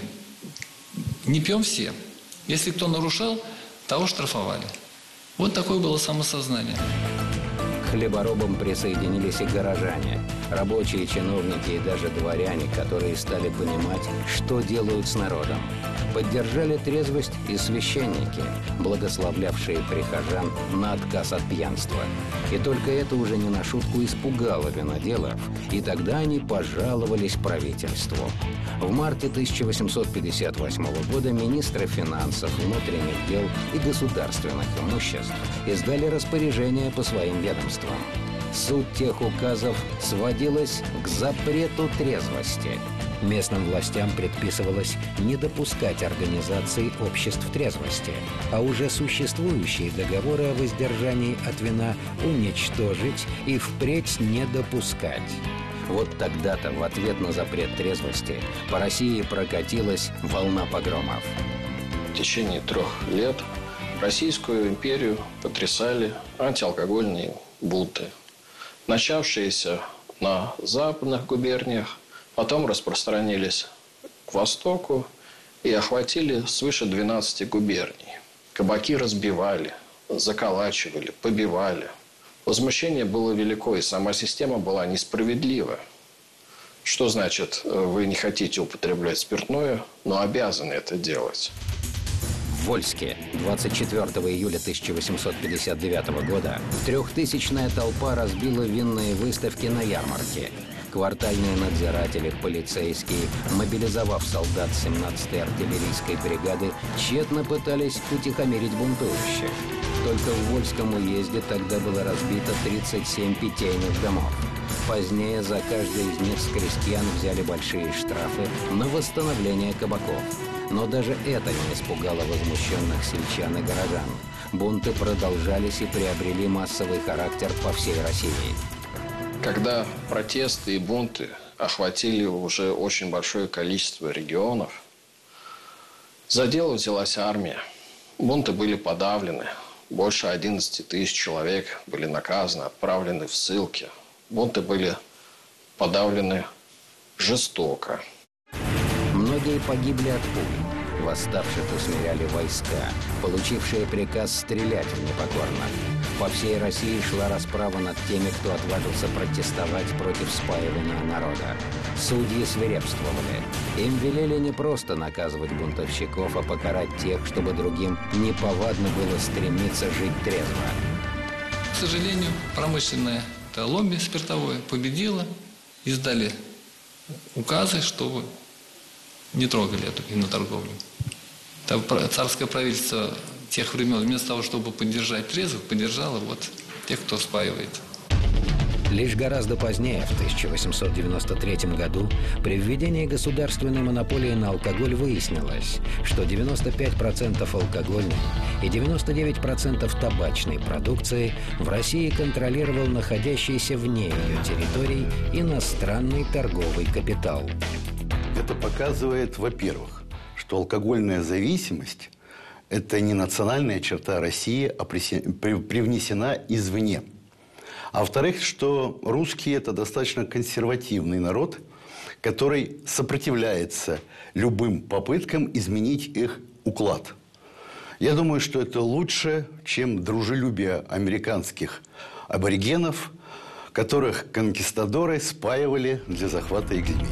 не пьем все. Если кто нарушал, того штрафовали. Вот такое было самосознание. К хлеборобам присоединились и горожане, рабочие, чиновники и даже дворяне, которые стали понимать, что делают с народом. Поддержали трезвость и священники, благословлявшие прихожан на отказ от пьянства. И только это уже не на шутку испугало виноделов, и тогда они пожаловались правительству. В марте тысяча восемьсот пятьдесят восьмого года министры финансов, внутренних дел и государственных имуществ издали распоряжение по своим ведомствам. Суть тех указов сводилась к запрету трезвости. Местным властям предписывалось не допускать организации обществ трезвости, а уже существующие договоры о воздержании от вина уничтожить и впредь не допускать. Вот тогда-то в ответ на запрет трезвости по России прокатилась волна погромов. В течение трех лет Российскую империю потрясали антиалкогольные бунты, начавшиеся на западных губерниях, потом распространились к востоку и охватили свыше двенадцати губерний. Кабаки разбивали, заколачивали, побивали. Возмущение было велико, и сама система была несправедлива. Что значит, вы не хотите употреблять спиртное, но обязаны это делать? В Вольске двадцать четвёртого июля тысяча восемьсот пятьдесят девятого года трехтысячная толпа разбила винные выставки на ярмарке. Квартальные надзиратели, полицейские, мобилизовав солдат семнадцатой артиллерийской бригады, тщетно пытались утихомирить бунтующих. Только в Вольском уезде тогда было разбито тридцать семь питейных домов. Позднее за каждый из них с крестьян взяли большие штрафы на восстановление кабаков. Но даже это не испугало возмущенных сельчан и горожан. Бунты продолжались и приобрели массовый характер по всей России. Когда протесты и бунты охватили уже очень большое количество регионов, за дело взялась армия. Бунты были подавлены. Больше одиннадцати тысяч человек были наказаны, отправлены в ссылки. Бунты были подавлены жестоко. Многие погибли от пуль. Восставших усмиряли войска, получившие приказ стрелять в непокорных. По всей России шла расправа над теми, кто отважился протестовать против спаивания народа. Судьи свирепствовали. Им велели не просто наказывать бунтовщиков, а покарать тех, чтобы другим неповадно было стремиться жить трезво. К сожалению, промышленное лобби спиртовое победило, издали указы, чтобы не трогали эту виноторговлю. Царское правительство тех времен вместо того, чтобы поддержать трезвых, поддержало вот тех, кто спаивает. Лишь гораздо позднее, в тысяча восемьсот девяносто третьем году, при введении государственной монополии на алкоголь выяснилось, что девяносто пять процентов алкогольной и девяносто девять процентов табачной продукции в России контролировал находящийся вне ее территорий иностранный торговый капитал. Это показывает, во-первых, что алкогольная зависимость – это не национальная черта России, а привнесена извне. А во-вторых, что русские – это достаточно консервативный народ, который сопротивляется любым попыткам изменить их уклад. Я думаю, что это лучше, чем дружелюбие американских аборигенов, которых конкистадоры спаивали для захвата их земель.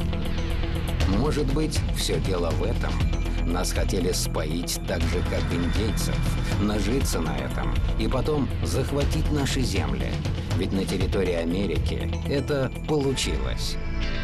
Может быть, все дело в этом. Нас хотели споить так же, как индейцев, нажиться на этом и потом захватить наши земли. Ведь на территории Америки это получилось.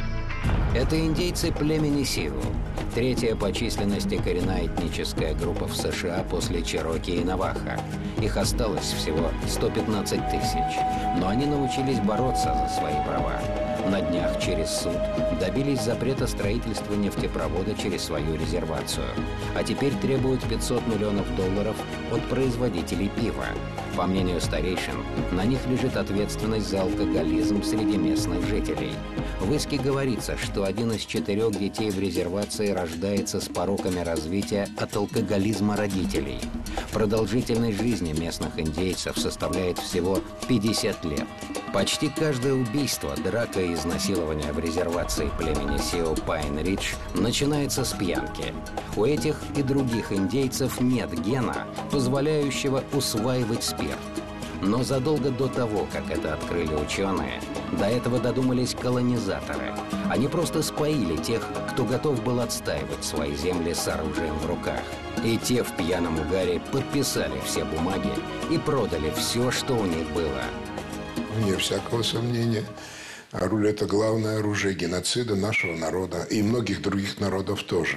Это индейцы племени Сиу, третья по численности коренная этническая группа в США после Чероки и Наваха. Их осталось всего сто пятнадцать тысяч, но они научились бороться за свои права. На днях через суд добились запрета строительства нефтепровода через свою резервацию. А теперь требуют пятьсот миллионов долларов от производителей пива. По мнению старейшин, на них лежит ответственность за алкоголизм среди местных жителей. В иске говорится, что один из четырех детей в резервации рождается с пороками развития от алкоголизма родителей. Продолжительность жизни местных индейцев составляет всего пятьдесят лет. Почти каждое убийство, драка и изнасилование в резервации племени Сиу Пайн-Ридж начинается с пьянки. У этих и других индейцев нет гена, позволяющего усваивать спирт. Но задолго до того, как это открыли ученые, до этого додумались колонизаторы. Они просто споили тех, кто готов был отстаивать свои земли с оружием в руках. И те в пьяном угаре подписали все бумаги и продали все, что у них было. Вне всякого сомнения, оружие – это главное оружие геноцида нашего народа и многих других народов тоже.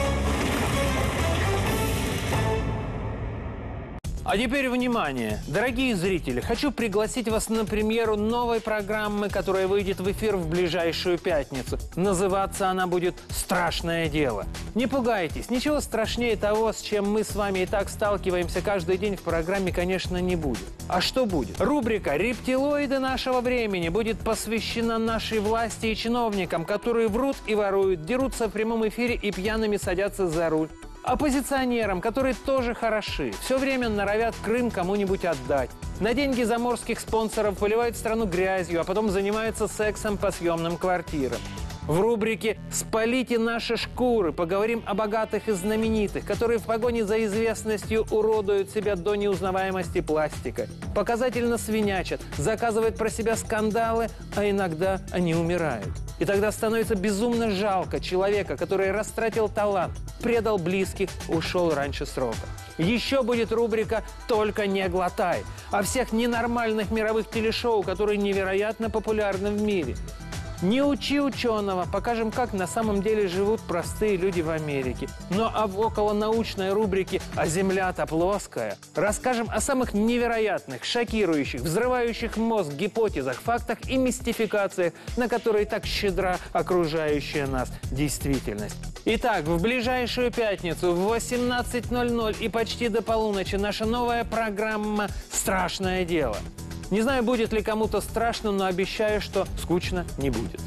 А теперь внимание! Дорогие зрители, хочу пригласить вас на премьеру новой программы, которая выйдет в эфир в ближайшую пятницу. Называться она будет «Страшное дело». Не пугайтесь, ничего страшнее того, с чем мы с вами и так сталкиваемся каждый день в программе, конечно, не будет. А что будет? Рубрика «Рептилоиды нашего времени» будет посвящена нашей власти и чиновникам, которые врут и воруют, дерутся в прямом эфире и пьяными садятся за руль. Оппозиционерам, которые тоже хороши, все время норовят Крым кому-нибудь отдать. На деньги заморских спонсоров поливают страну грязью, а потом занимаются сексом по съемным квартирам. В рубрике «Спалите наши шкуры» поговорим о богатых и знаменитых, которые в погоне за известностью уродуют себя до неузнаваемости пластикой, показательно свинячат, заказывают про себя скандалы, а иногда они умирают. И тогда становится безумно жалко человека, который растратил талант, предал близких, ушел раньше срока. Еще будет рубрика «Только не глотай» о всех ненормальных мировых телешоу, которые невероятно популярны в мире. «Не учи ученого» покажем, как на самом деле живут простые люди в Америке. Ну а в околонаучной рубрике «А Земля-то плоская» расскажем о самых невероятных, шокирующих, взрывающих мозг гипотезах, фактах и мистификациях, на которые так щедра окружающая нас действительность. Итак, в ближайшую пятницу в восемнадцать ноль ноль и почти до полуночи наша новая программа «Страшное дело». Не знаю, будет ли кому-то страшно, но обещаю, что скучно не будет.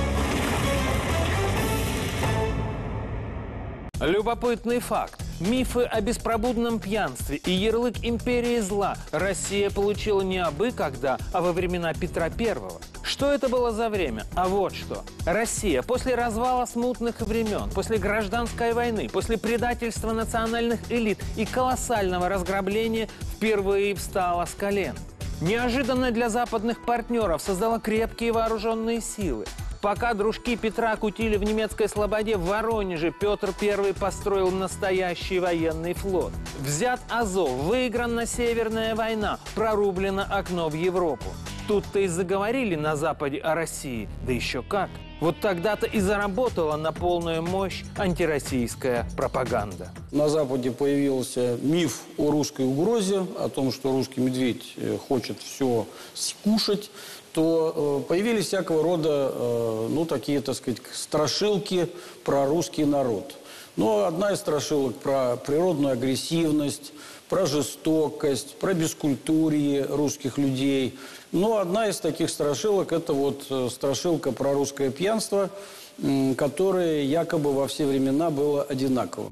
Любопытный факт. Мифы о беспробудном пьянстве и ярлык империи зла Россия получила не абы когда, а во времена Петра Первого. Что это было за время? А вот что. Россия после развала смутных времен, после гражданской войны, после предательства национальных элит и колоссального разграбления впервые встала с колен. Неожиданно для западных партнеров создала крепкие вооруженные силы. Пока дружки Петра кутили в немецкой слободе в Воронеже, Петр Первый построил настоящий военный флот. Взят Азов, выиграна Северная война, прорублено окно в Европу. Тут-то и заговорили на Западе о России, да еще как. Вот тогда-то и заработала на полную мощь антироссийская пропаганда. На Западе появился миф о русской угрозе, о том, что русский медведь хочет все скушать, то появились всякого рода, ну, такие, так сказать, страшилки про русский народ. Но одна из страшилок про природную агрессивность, про жестокость, про бескультурье русских людей. Но одна из таких страшилок – это вот страшилка про русское пьянство, которое якобы во все времена было одинаково.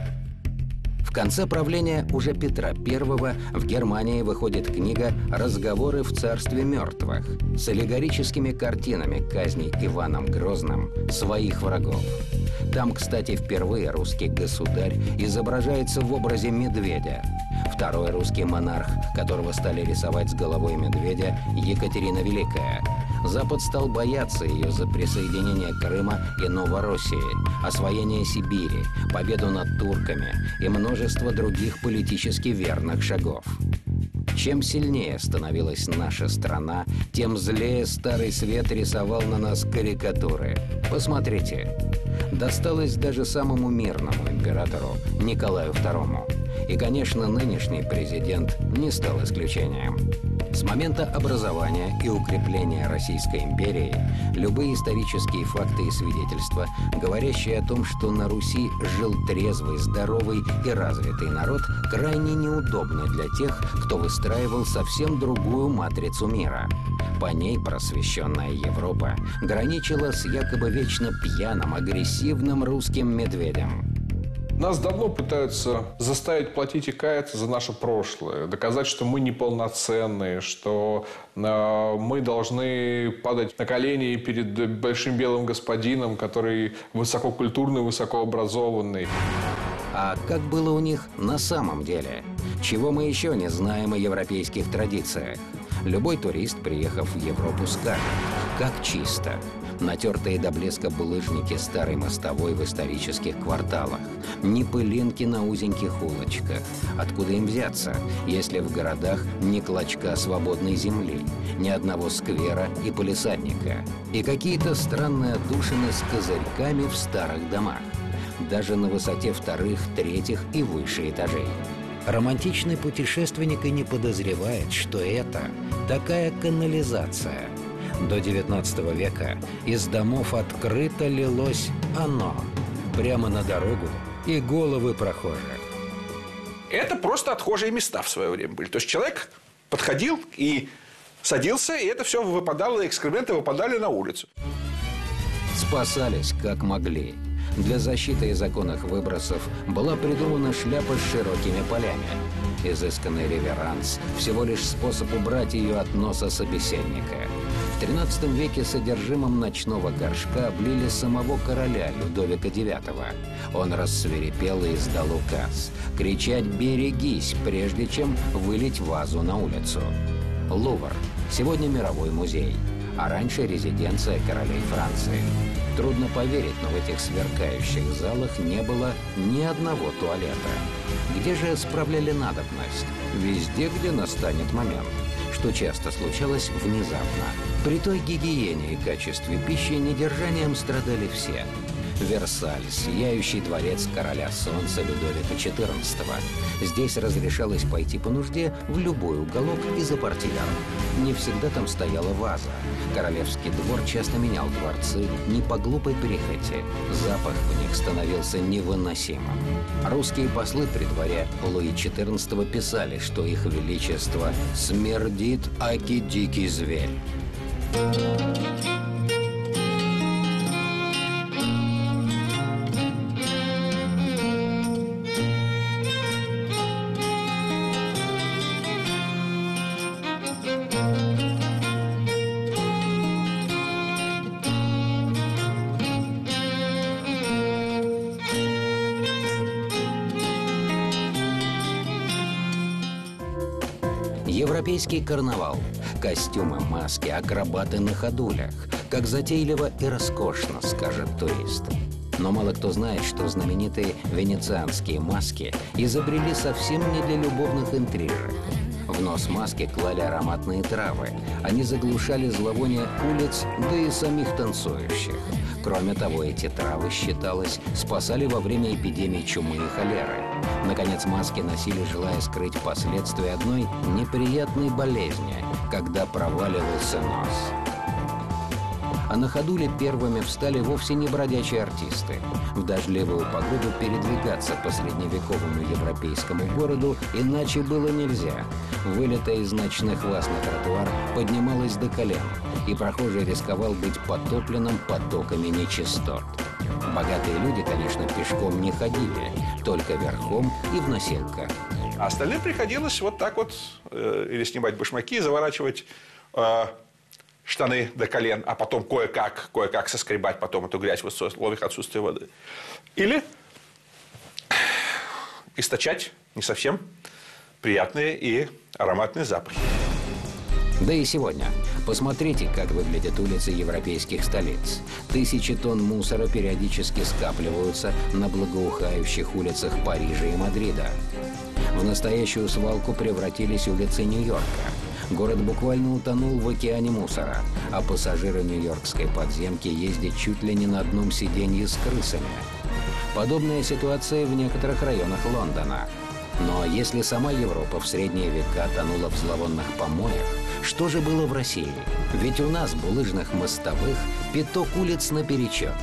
В конце правления уже Петра Первого в Германии выходит книга «Разговоры в царстве мертвых» с аллегорическими картинами казней Иваном Грозным своих врагов. Там, кстати, впервые русский государь изображается в образе медведя. Второй русский монарх, которого стали рисовать с головой медведя, Екатерина Великая. Запад стал бояться ее за присоединение Крыма и Новороссии, освоение Сибири, победу над турками и множество других политически верных шагов. Чем сильнее становилась наша страна, тем злее Старый Свет рисовал на нас карикатуры. Посмотрите. Досталось даже самому мирному императору Николаю Второму. И, конечно, нынешний президент не стал исключением. С момента образования и укрепления Российской империи любые исторические факты и свидетельства, говорящие о том, что на Руси жил трезвый, здоровый и развитый народ, крайне неудобны для тех, кто выстраивал совсем другую матрицу мира. По ней просвещенная Европа граничила с якобы вечно пьяным, агрессивным русским медведем. Нас давно пытаются заставить платить и каяться за наше прошлое, доказать, что мы неполноценные, что э, мы должны падать на колени перед большим белым господином, который высококультурный, высокообразованный. А как было у них на самом деле? Чего мы еще не знаем о европейских традициях? Любой турист, приехав в Европу, скажет: как чисто. Натертые до блеска булыжники старой мостовой в исторических кварталах. Ни пылинки на узеньких улочках. Откуда им взяться, если в городах ни клочка свободной земли, ни одного сквера и палисадника? И какие-то странные отдушины с козырьками в старых домах. Даже на высоте вторых, третьих и выше этажей. Романтичный путешественник и не подозревает, что это такая канализация. До девятнадцатого века из домов открыто лилось оно. Прямо на дорогу и головы прохожих. Это просто отхожие места в свое время были. То есть человек подходил и садился, и это все выпадало, экскременты выпадали на улицу. Спасались как могли. Для защиты законных выбросов была придумана шляпа с широкими полями. Изысканный реверанс – всего лишь способ убрать ее от носа собеседника. тринадцатом веке содержимым ночного горшка облили самого короля Людовика девятого. Он рассвирепел и издал указ – кричать «берегись», прежде чем вылить вазу на улицу. Лувр – сегодня мировой музей, а раньше резиденция королей Франции. Трудно поверить, но в этих сверкающих залах не было ни одного туалета. Где же справляли надобность? Везде, где настанет момент, что часто случалось внезапно. При той гигиене и качестве пищи недержанием страдали все. Версаль, сияющий дворец короля солнца Людовика четырнадцатого. Здесь разрешалось пойти по нужде в любой уголок и за портьером. Не всегда там стояла ваза. Королевский двор часто менял дворцы не по глупой прихоти. Запах в них становился невыносимым. Русские послы при дворе Луи четырнадцатого писали, что их величество смердит аки дикий зверь. Европейский карнавал. Костюмы, маски, акробаты на ходулях. Как затейливо и роскошно, скажет турист. Но мало кто знает, что знаменитые венецианские маски изобрели совсем не для любовных интрижек. В нос маски клали ароматные травы. Они заглушали зловоние улиц, да и самих танцующих. Кроме того, эти травы, считалось, спасали во время эпидемий чумы и холеры. Наконец, маски носили, желая скрыть последствия одной неприятной болезни, когда проваливался нос. А на ходуле первыми встали вовсе не бродячие артисты. В дождливую погоду передвигаться по средневековому европейскому городу иначе было нельзя. Вылетая из ночных ваз на тротуар поднималась до колен, и прохожий рисковал быть потопленным потоками нечистот. Богатые люди, конечно, пешком не ходили, только верхом и в носилках. А остальным приходилось вот так вот э, или снимать башмаки, заворачивать э, штаны до колен, а потом кое-как, кое-как соскребать потом эту грязь в условиях отсутствия воды. Или источать не совсем приятные и ароматные запахи. Да и сегодня. Посмотрите, как выглядят улицы европейских столиц. Тысячи тонн мусора периодически скапливаются на благоухающих улицах Парижа и Мадрида. В настоящую свалку превратились улицы Нью-Йорка. Город буквально утонул в океане мусора, а пассажиры нью-йоркской подземки ездят чуть ли не на одном сиденье с крысами. Подобная ситуация в некоторых районах Лондона. Но если сама Европа в средние века тонула в зловонных помоях, что же было в России? Ведь у нас булыжных мостовых пяток улиц наперечет.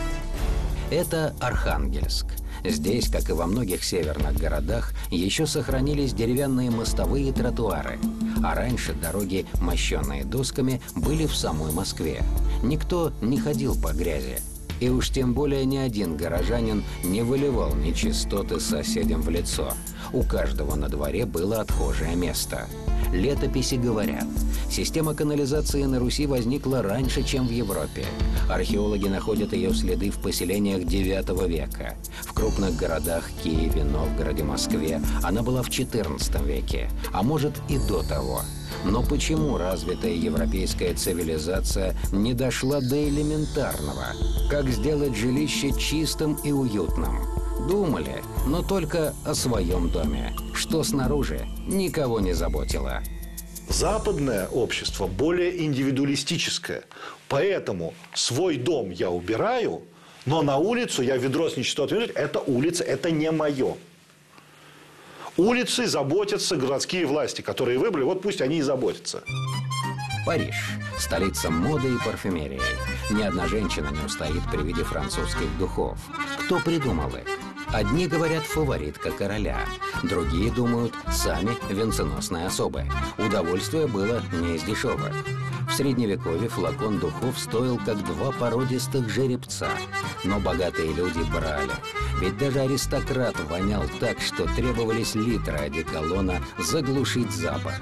Это Архангельск. Здесь, как и во многих северных городах, еще сохранились деревянные мостовые и тротуары. А раньше дороги, мощенные досками, были в самой Москве. Никто не ходил по грязи. И уж тем более ни один горожанин не выливал нечистоты соседям в лицо. У каждого на дворе было отхожее место. Летописи говорят, система канализации на Руси возникла раньше, чем в Европе. Археологи находят ее следы в поселениях девятого века. В крупных городах Киеве, Новгороде, Москве она была в четырнадцатом веке, а может и до того. Но почему развитая европейская цивилизация не дошла до элементарного? Как сделать жилище чистым и уютным? Думали, но только о своем доме. Что снаружи, никого не заботило. Западное общество более индивидуалистическое. Поэтому свой дом я убираю, но на улицу я ведро с нечистотой. Это улица, это не мое. Улицы заботятся городские власти, которые выбрали, вот пусть они и заботятся. Париж – столица моды и парфюмерии. Ни одна женщина не устоит при виде французских духов. Кто придумал их? Одни говорят фаворитка короля, другие думают сами венценосные особы. Удовольствие было не из дешевых. В средневековье флакон духов стоил как два породистых жеребца. Но богатые люди брали. Ведь даже аристократ вонял так, что требовались литры одеколона заглушить запах.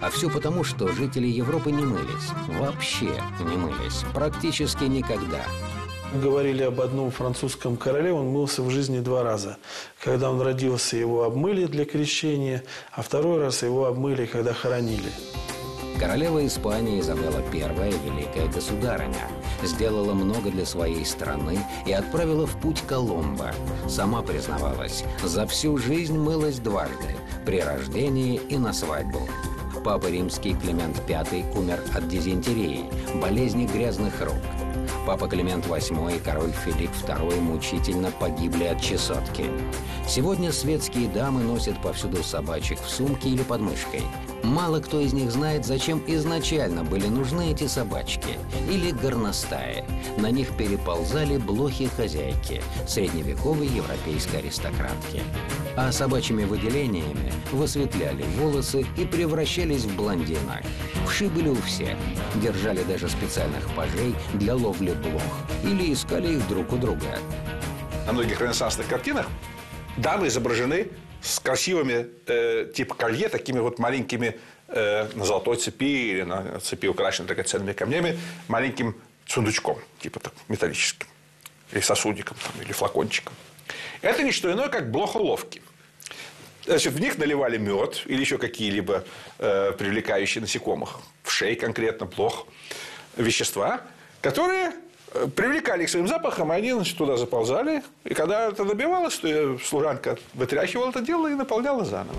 А все потому, что жители Европы не мылись. Вообще не мылись. Практически никогда. Говорили об одном французском короле, он мылся в жизни два раза. Когда он родился, его обмыли для крещения, а второй раз его обмыли, когда хоронили. Королева Испании Изабелла Первая, великая государыня, сделала много для своей страны и отправила в путь Колумба. Сама признавалась, за всю жизнь мылась дважды – при рождении и на свадьбу. Папа Римский Климент Пятый умер от дизентерии, болезни грязных рук. Папа Климент Восьмой и король Филипп Второй мучительно погибли от чесотки. Сегодня светские дамы носят повсюду собачек в сумке или под мышкой. Мало кто из них знает, зачем изначально были нужны эти собачки или горностаи. На них переползали блохи-хозяйки, средневековой европейской аристократки. А собачьими выделениями высветляли волосы и превращались в блондинок. Вши были у всех. Держали даже специальных пажей для ловли блох или искали их друг у друга. На многих ренессансных картинах дамы изображены с красивыми, э, типа колье, такими вот маленькими э, на золотой цепи или на цепи, украшенной драгоценными камнями, маленьким сундучком, типа так, металлическим, или сосудиком, там, или флакончиком. Это не что иное, как блохоловки. Значит, в них наливали мед или еще какие-либо э, привлекающие насекомых, вшей конкретно, блох, вещества, которые привлекали к своим запахам, и они, значит, туда заползали. И когда это добивалось, то служанка вытряхивала это дело и наполняла заново.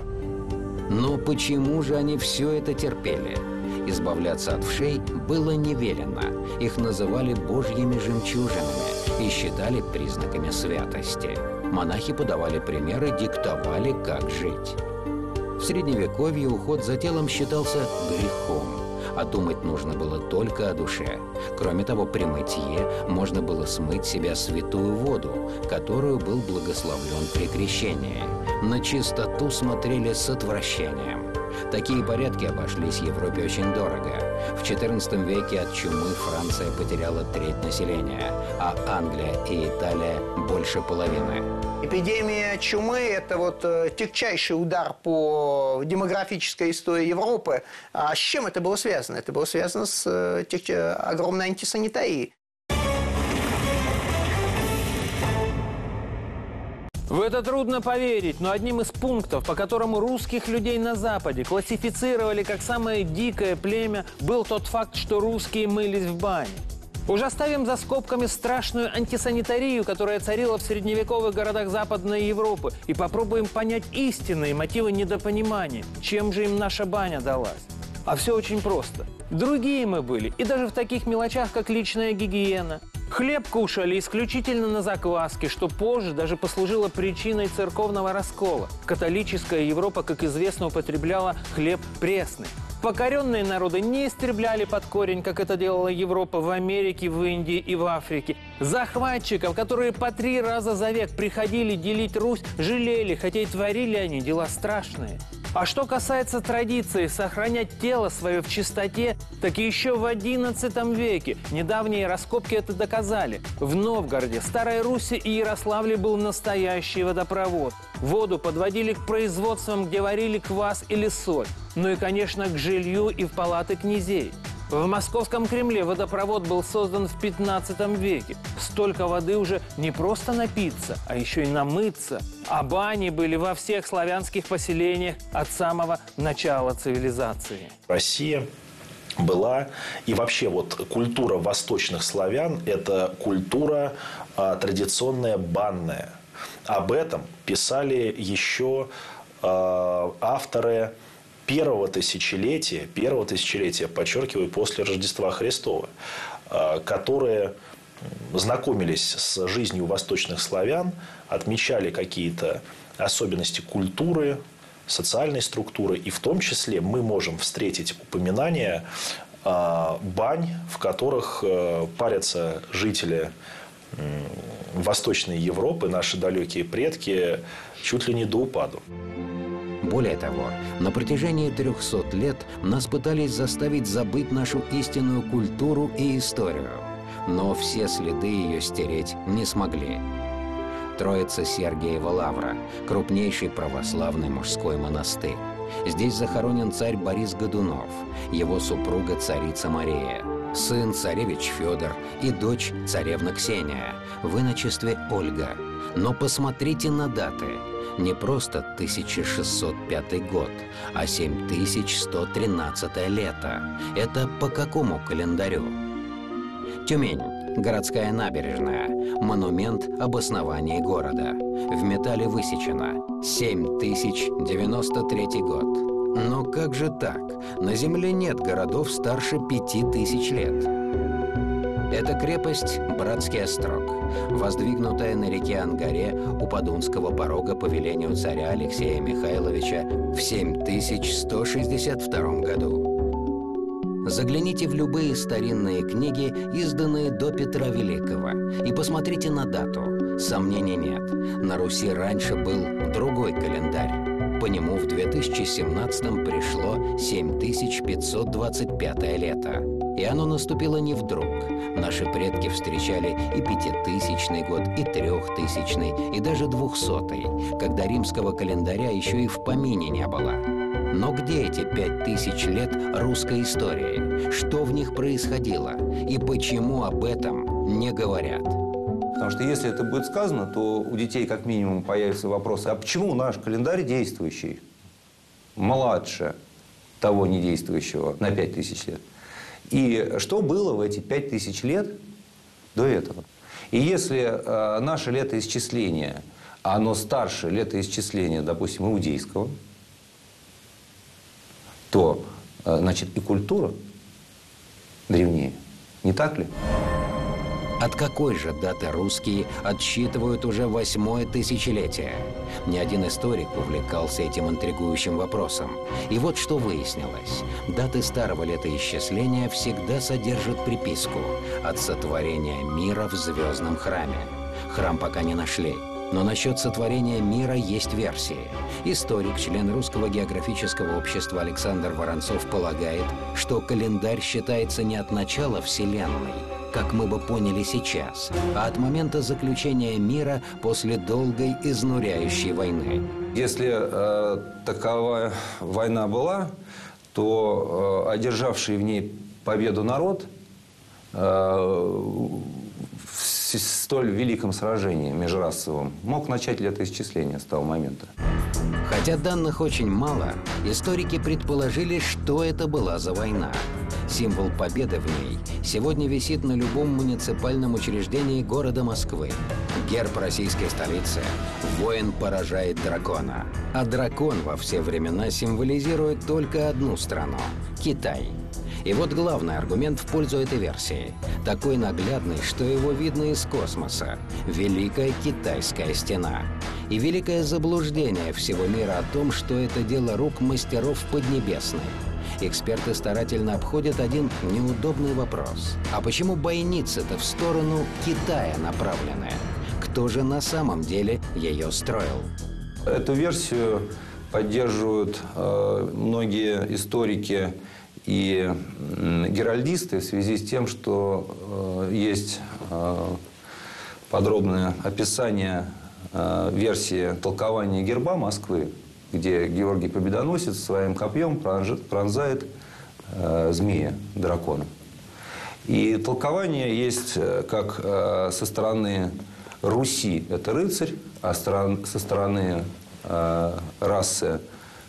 Но почему же они все это терпели? Избавляться от вшей было не велено. Их называли божьими жемчужинами и считали признаками святости. Монахи подавали примеры, диктовали, как жить. В Средневековье уход за телом считался грехом. А думать нужно было только о душе. Кроме того, при мытье можно было смыть себя святую воду, которую был благословлен при крещении. На чистоту смотрели с отвращением. Такие порядки обошлись Европе очень дорого. В четырнадцатом веке от чумы Франция потеряла треть населения, а Англия и Италия – больше половины. Эпидемия чумы – это вот э, тягчайший удар по демографической истории Европы. А с чем это было связано? Это было связано с э, тех, э, огромной антисанитарией. В это трудно поверить, но одним из пунктов, по которому русских людей на Западе классифицировали как самое дикое племя, был тот факт, что русские мылись в бане. Уже оставим за скобками страшную антисанитарию, которая царила в средневековых городах Западной Европы, и попробуем понять истинные мотивы недопонимания, чем же им наша баня далась. А все очень просто. Другие мы были, и даже в таких мелочах, как личная гигиена. Хлеб кушали исключительно на закваске, что позже даже послужило причиной церковного раскола. Католическая Европа, как известно, употребляла хлеб пресный. Покоренные народы не истребляли под корень, как это делала Европа в Америке, в Индии и в Африке. Захватчиков, которые по три раза за век приходили делить Русь, жалели, хотя и творили они дела страшные. А что касается традиции сохранять тело свое в чистоте, так еще в одиннадцатом веке недавние раскопки это доказали. В Новгороде, Старой Руси и Ярославле был настоящий водопровод. Воду подводили к производствам, где варили квас или соль. Ну и, конечно, к жилью и в палаты князей. В Московском Кремле водопровод был создан в пятнадцатом веке. Столько воды уже не просто напиться, а еще и намыться. А бани были во всех славянских поселениях от самого начала цивилизации. Россия была, и вообще вот культура восточных славян – это культура а, традиционная банная. Об этом писали еще а, авторы первого тысячелетия, первого тысячелетия, подчеркиваю, после Рождества Христова, которые знакомились с жизнью восточных славян, отмечали какие-то особенности культуры, социальной структуры, и в том числе мы можем встретить упоминания бань, в которых парятся жители Восточной Европы, наши далекие предки, чуть ли не до упаду. Более того, на протяжении трехсот лет нас пытались заставить забыть нашу истинную культуру и историю, но все следы ее стереть не смогли. Троица Сергиева Лавра – крупнейший православный мужской монастырь. Здесь захоронен царь Борис Годунов, его супруга царица Мария, сын царевич Федор и дочь царевна Ксения, в иночестве Ольга. Но посмотрите на даты. Не просто тысяча шестьсот пятый год, а семь тысяч сто тринадцатое лето. Это по какому календарю? Тюмень. Городская набережная. Монумент об основании города. В металле высечено. семь тысяч девяносто третий год. Но как же так? На Земле нет городов старше пяти тысяч лет. Это крепость Братский Острог, воздвигнутая на реке Ангаре у Подунского порога по велению царя Алексея Михайловича в семь тысяч сто шестьдесят втором году. Загляните в любые старинные книги, изданные до Петра Великого, и посмотрите на дату. Сомнений нет. На Руси раньше был другой календарь. По нему в две тысячи семнадцатом пришло семь тысяч пятьсот двадцать пятое лето. И оно наступило не вдруг. Наши предки встречали и пятитысячный год, и трехтысячный, и даже двухсотый, когда римского календаря еще и в помине не было. Но где эти пять тысяч лет русской истории? Что в них происходило? И почему об этом не говорят? Потому что если это будет сказано, то у детей как минимум появятся вопросы, а почему наш календарь действующий младше того недействующего на пять тысяч лет? И что было в эти пять тысяч лет до этого? И если э, наше летоисчисление, оно старше летоисчисления, допустим, иудейского, то, э, значит, и культура древнее. Не так ли? От какой же даты русские отсчитывают уже восьмое тысячелетие? Ни один историк увлекался этим интригующим вопросом. И вот что выяснилось. Даты старого летоисчисления всегда содержат приписку «От сотворения мира в звездном храме». Храм пока не нашли. Но насчет сотворения мира есть версии. Историк, член Русского географического общества Александр Воронцов полагает, что календарь считается не от начала Вселенной, как мы бы поняли сейчас, а от момента заключения мира после долгой изнуряющей войны. Если э, таковая война была, то э, одержавший в ней победу народ э, в столь великом сражении межрасовом мог начать летоисчисление с того момента. Хотя данных очень мало, историки предположили, что это была за война. Символ победы в ней сегодня висит на любом муниципальном учреждении города Москвы. Герб российской столицы «Воин поражает дракона». А дракон во все времена символизирует только одну страну – Китай. И вот главный аргумент в пользу этой версии. Такой наглядный, что его видно из космоса. Великая Китайская стена. И великое заблуждение всего мира о том, что это дело рук мастеров Поднебесной. Эксперты старательно обходят один неудобный вопрос. А почему бойницы-то в сторону Китая направлены? Кто же на самом деле ее строил? Эту версию поддерживают э, многие историки и э, геральдисты в связи с тем, что э, есть э, подробное описание э, версии толкования герба Москвы, где Георгий Победоносец своим копьем пронзает э, змея, дракона. И толкование есть как э, со стороны Руси – это рыцарь, а сторон, со стороны э, расы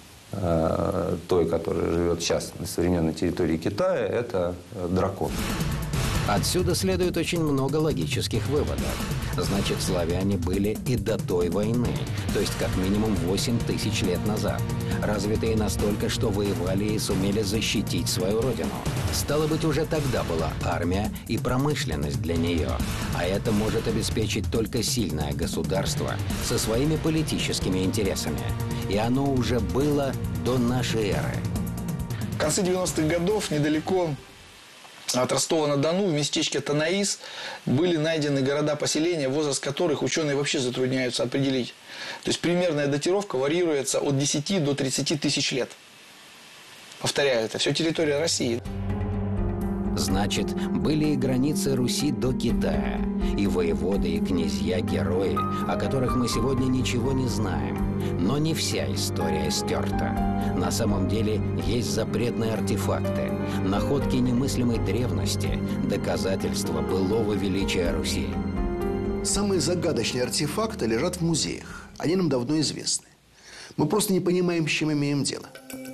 э, той, которая живет сейчас на современной территории Китая, это дракон. Отсюда следует очень много логических выводов. Значит, славяне были и до той войны, то есть как минимум восемь тысяч лет назад. Развитые настолько, что воевали и сумели защитить свою родину. Стало быть, уже тогда была армия и промышленность для нее. А это может обеспечить только сильное государство со своими политическими интересами. И оно уже было до нашей эры. В конце девяностых годов недалеко от Ростова-на-Дону в местечке Танаис были найдены города-поселения, возраст которых ученые вообще затрудняются определить. То есть примерная датировка варьируется от десяти до тридцати тысяч лет. Повторяю, это все территория России. Значит, были и границы Руси до Китая, и воеводы, и князья-герои, о которых мы сегодня ничего не знаем. Но не вся история стерта. На самом деле есть запретные артефакты, находки немыслимой древности, доказательства былого величия Руси. Самые загадочные артефакты лежат в музеях. Они нам давно известны. Мы просто не понимаем, с чем имеем дело.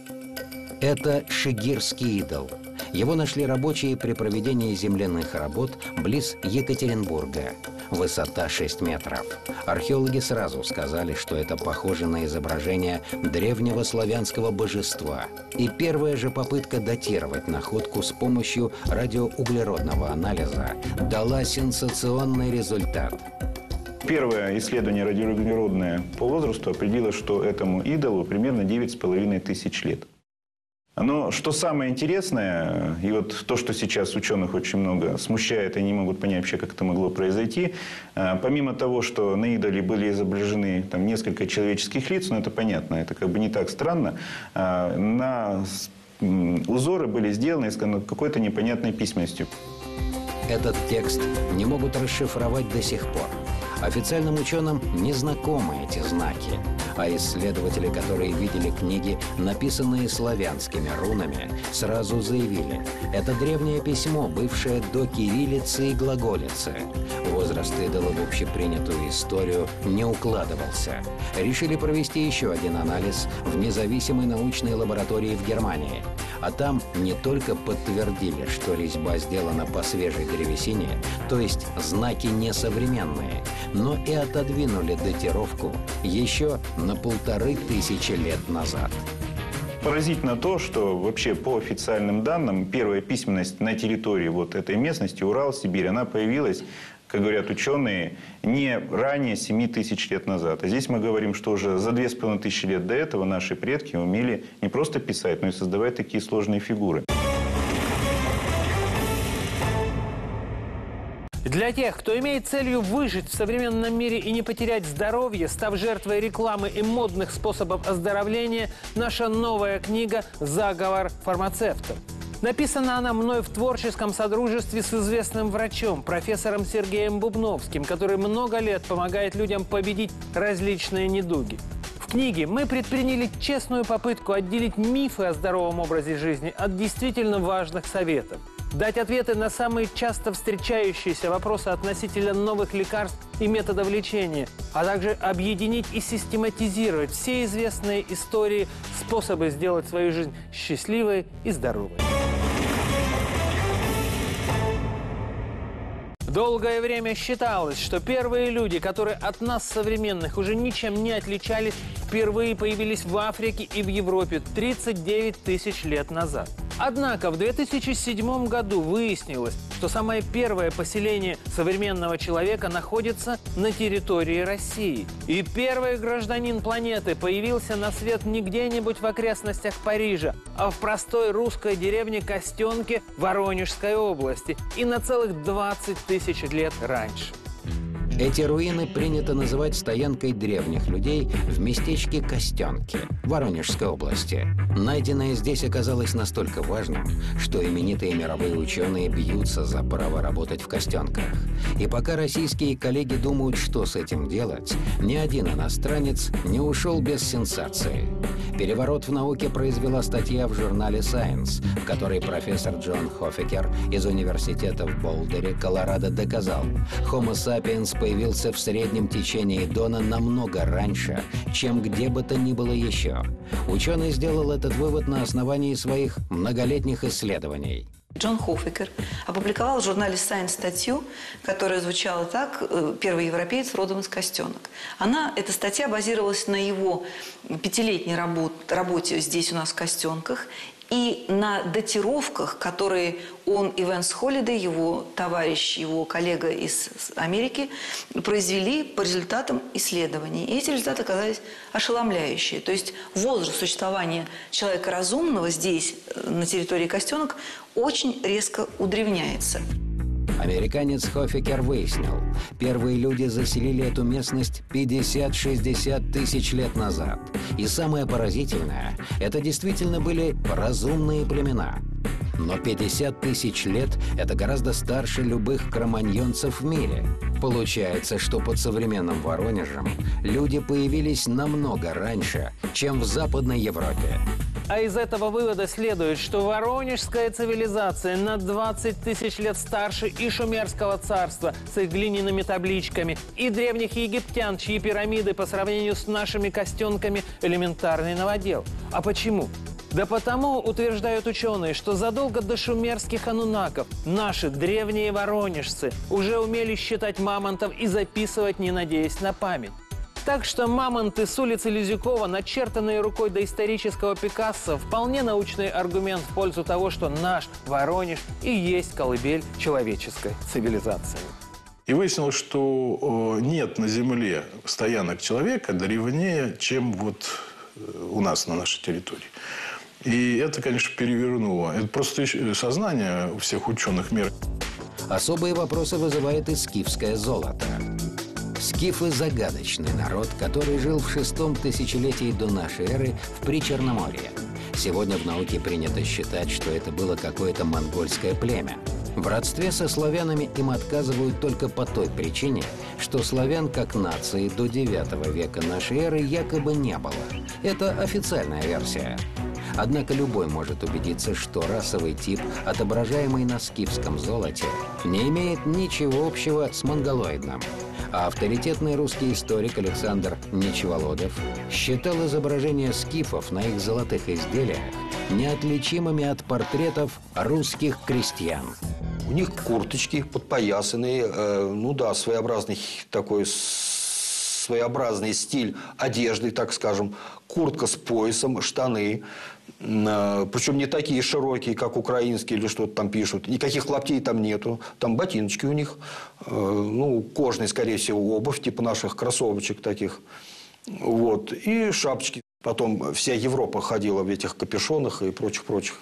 Это шигирский идол. Его нашли рабочие при проведении земляных работ близ Екатеринбурга. Высота шесть метров. Археологи сразу сказали, что это похоже на изображение древнего славянского божества. И первая же попытка датировать находку с помощью радиоуглеродного анализа дала сенсационный результат. Первое исследование радиоуглеродное по возрасту определило, что этому идолу примерно девять с половиной тысяч лет. Но что самое интересное, и вот то, что сейчас ученых очень много смущает, и не могут понять вообще, как это могло произойти, помимо того, что на идоле были изображены там несколько человеческих лиц, ну это понятно, это как бы не так странно, на узоры были сделаны с какой-то непонятной письменностью. Этот текст не могут расшифровать до сих пор. Официальным ученым не знакомы эти знаки, а исследователи, которые видели книги, написанные славянскими рунами, сразу заявили – это древнее письмо, бывшее до кириллицы и глаголицы. Возраст идола в общепринятую историю не укладывался. Решили провести еще один анализ в независимой научной лаборатории в Германии. А там не только подтвердили, что резьба сделана по свежей древесине, то есть знаки несовременные, но и отодвинули датировку еще на полторы тысячи лет назад. Поразительно то, что вообще по официальным данным первая письменность на территории вот этой местности, Урал, Сибирь, она появилась, как говорят ученые, не ранее семи тысяч лет назад. А здесь мы говорим, что уже за две с половиной тысячи лет до этого наши предки умели не просто писать, но и создавать такие сложные фигуры. Для тех, кто имеет целью выжить в современном мире и не потерять здоровье, став жертвой рекламы и модных способов оздоровления, наша новая книга «Заговор фармацевтов». Написана она мной в творческом содружестве с известным врачом, профессором Сергеем Бубновским, который много лет помогает людям победить различные недуги. В книге мы предприняли честную попытку отделить мифы о здоровом образе жизни от действительно важных советов. Дать ответы на самые часто встречающиеся вопросы относительно новых лекарств и методов лечения, а также объединить и систематизировать все известные истории, способы сделать свою жизнь счастливой и здоровой. Долгое время считалось, что первые люди, которые от нас, современных, уже ничем не отличались, впервые появились в Африке и в Европе тридцать девять тысяч лет назад. Однако в две тысячи седьмом году выяснилось, что самое первое поселение современного человека находится на территории России. И первый гражданин планеты появился на свет не где-нибудь в окрестностях Парижа, а в простой русской деревне Костенке Воронежской области и на целых двадцать тысяч лет раньше. Эти руины принято называть стоянкой древних людей в местечке Костенки, Воронежской области. Найденное здесь оказалось настолько важным, что именитые мировые ученые бьются за право работать в Костенках. И пока российские коллеги думают, что с этим делать, ни один иностранец не ушел без сенсации. Переворот в науке произвела статья в журнале Science, в которой профессор Джон Хофекер из университета в Болдере, Колорадо, доказал, Homo sapiens появился в среднем течении Дона намного раньше, чем где бы то ни было еще. Ученый сделал этот вывод на основании своих многолетних исследований. Джон Хофекер опубликовал в журнале Science статью, которая звучала так: «Первый европеец родом из Костенок». Она, эта статья базировалась на его пятилетней работ, работе здесь у нас в Костенках и на датировках, которые он и Вэнс Холлидей, его товарищ, его коллега из Америки, произвели по результатам исследований. И эти результаты оказались ошеломляющие. То есть возраст существования человека разумного здесь, на территории Костенок, очень резко удревняется. Американец Хофекер выяснил, первые люди заселили эту местность пятьдесят-шестьдесят тысяч лет назад. И самое поразительное, это действительно были разумные племена. Но пятьдесят тысяч лет – это гораздо старше любых кроманьонцев в мире. Получается, что под современным Воронежем люди появились намного раньше, чем в Западной Европе. А из этого вывода следует, что воронежская цивилизация на двадцать тысяч лет старше и Шумерского царства с их глиняными табличками, и древних египтян, чьи пирамиды по сравнению с нашими костенками элементарный новодел. А почему? Да потому, утверждают ученые, что задолго до шумерских ануннаков наши древние воронежцы уже умели считать мамонтов и записывать, не надеясь на память. Так что мамонты с улицы Лизюкова, начертанные рукой доисторического Пикассо, вполне научный аргумент в пользу того, что наш Воронеж и есть колыбель человеческой цивилизации. И выяснилось, что нет на Земле стоянок человека древнее, чем вот у нас на нашей территории. И это, конечно, перевернуло. Это просто сознание у всех ученых мира. Особые вопросы вызывает и скифское золото. Скифы – загадочный народ, который жил в шестом тысячелетии до нашей эры в Причерноморье. Сегодня в науке принято считать, что это было какое-то монгольское племя. В родстве со славянами им отказывают только по той причине, что славян как нации до девятого века нашей эры якобы не было. Это официальная версия. Однако любой может убедиться, что расовый тип, отображаемый на скифском золоте, не имеет ничего общего с монголоидным. А авторитетный русский историк Александр Нечеволодов считал изображения скифов на их золотых изделиях неотличимыми от портретов русских крестьян. У них курточки подпоясанные, э, ну да, своеобразный такой своеобразный стиль одежды, так скажем, куртка с поясом, штаны, э, причем не такие широкие, как украинские или что-то там пишут, никаких лаптей там нету, там ботиночки у них, э, ну, кожаные, скорее всего, обувь, типа наших кроссовочек таких, вот, и шапочки. Потом вся Европа ходила в этих капюшонах и прочих-прочих.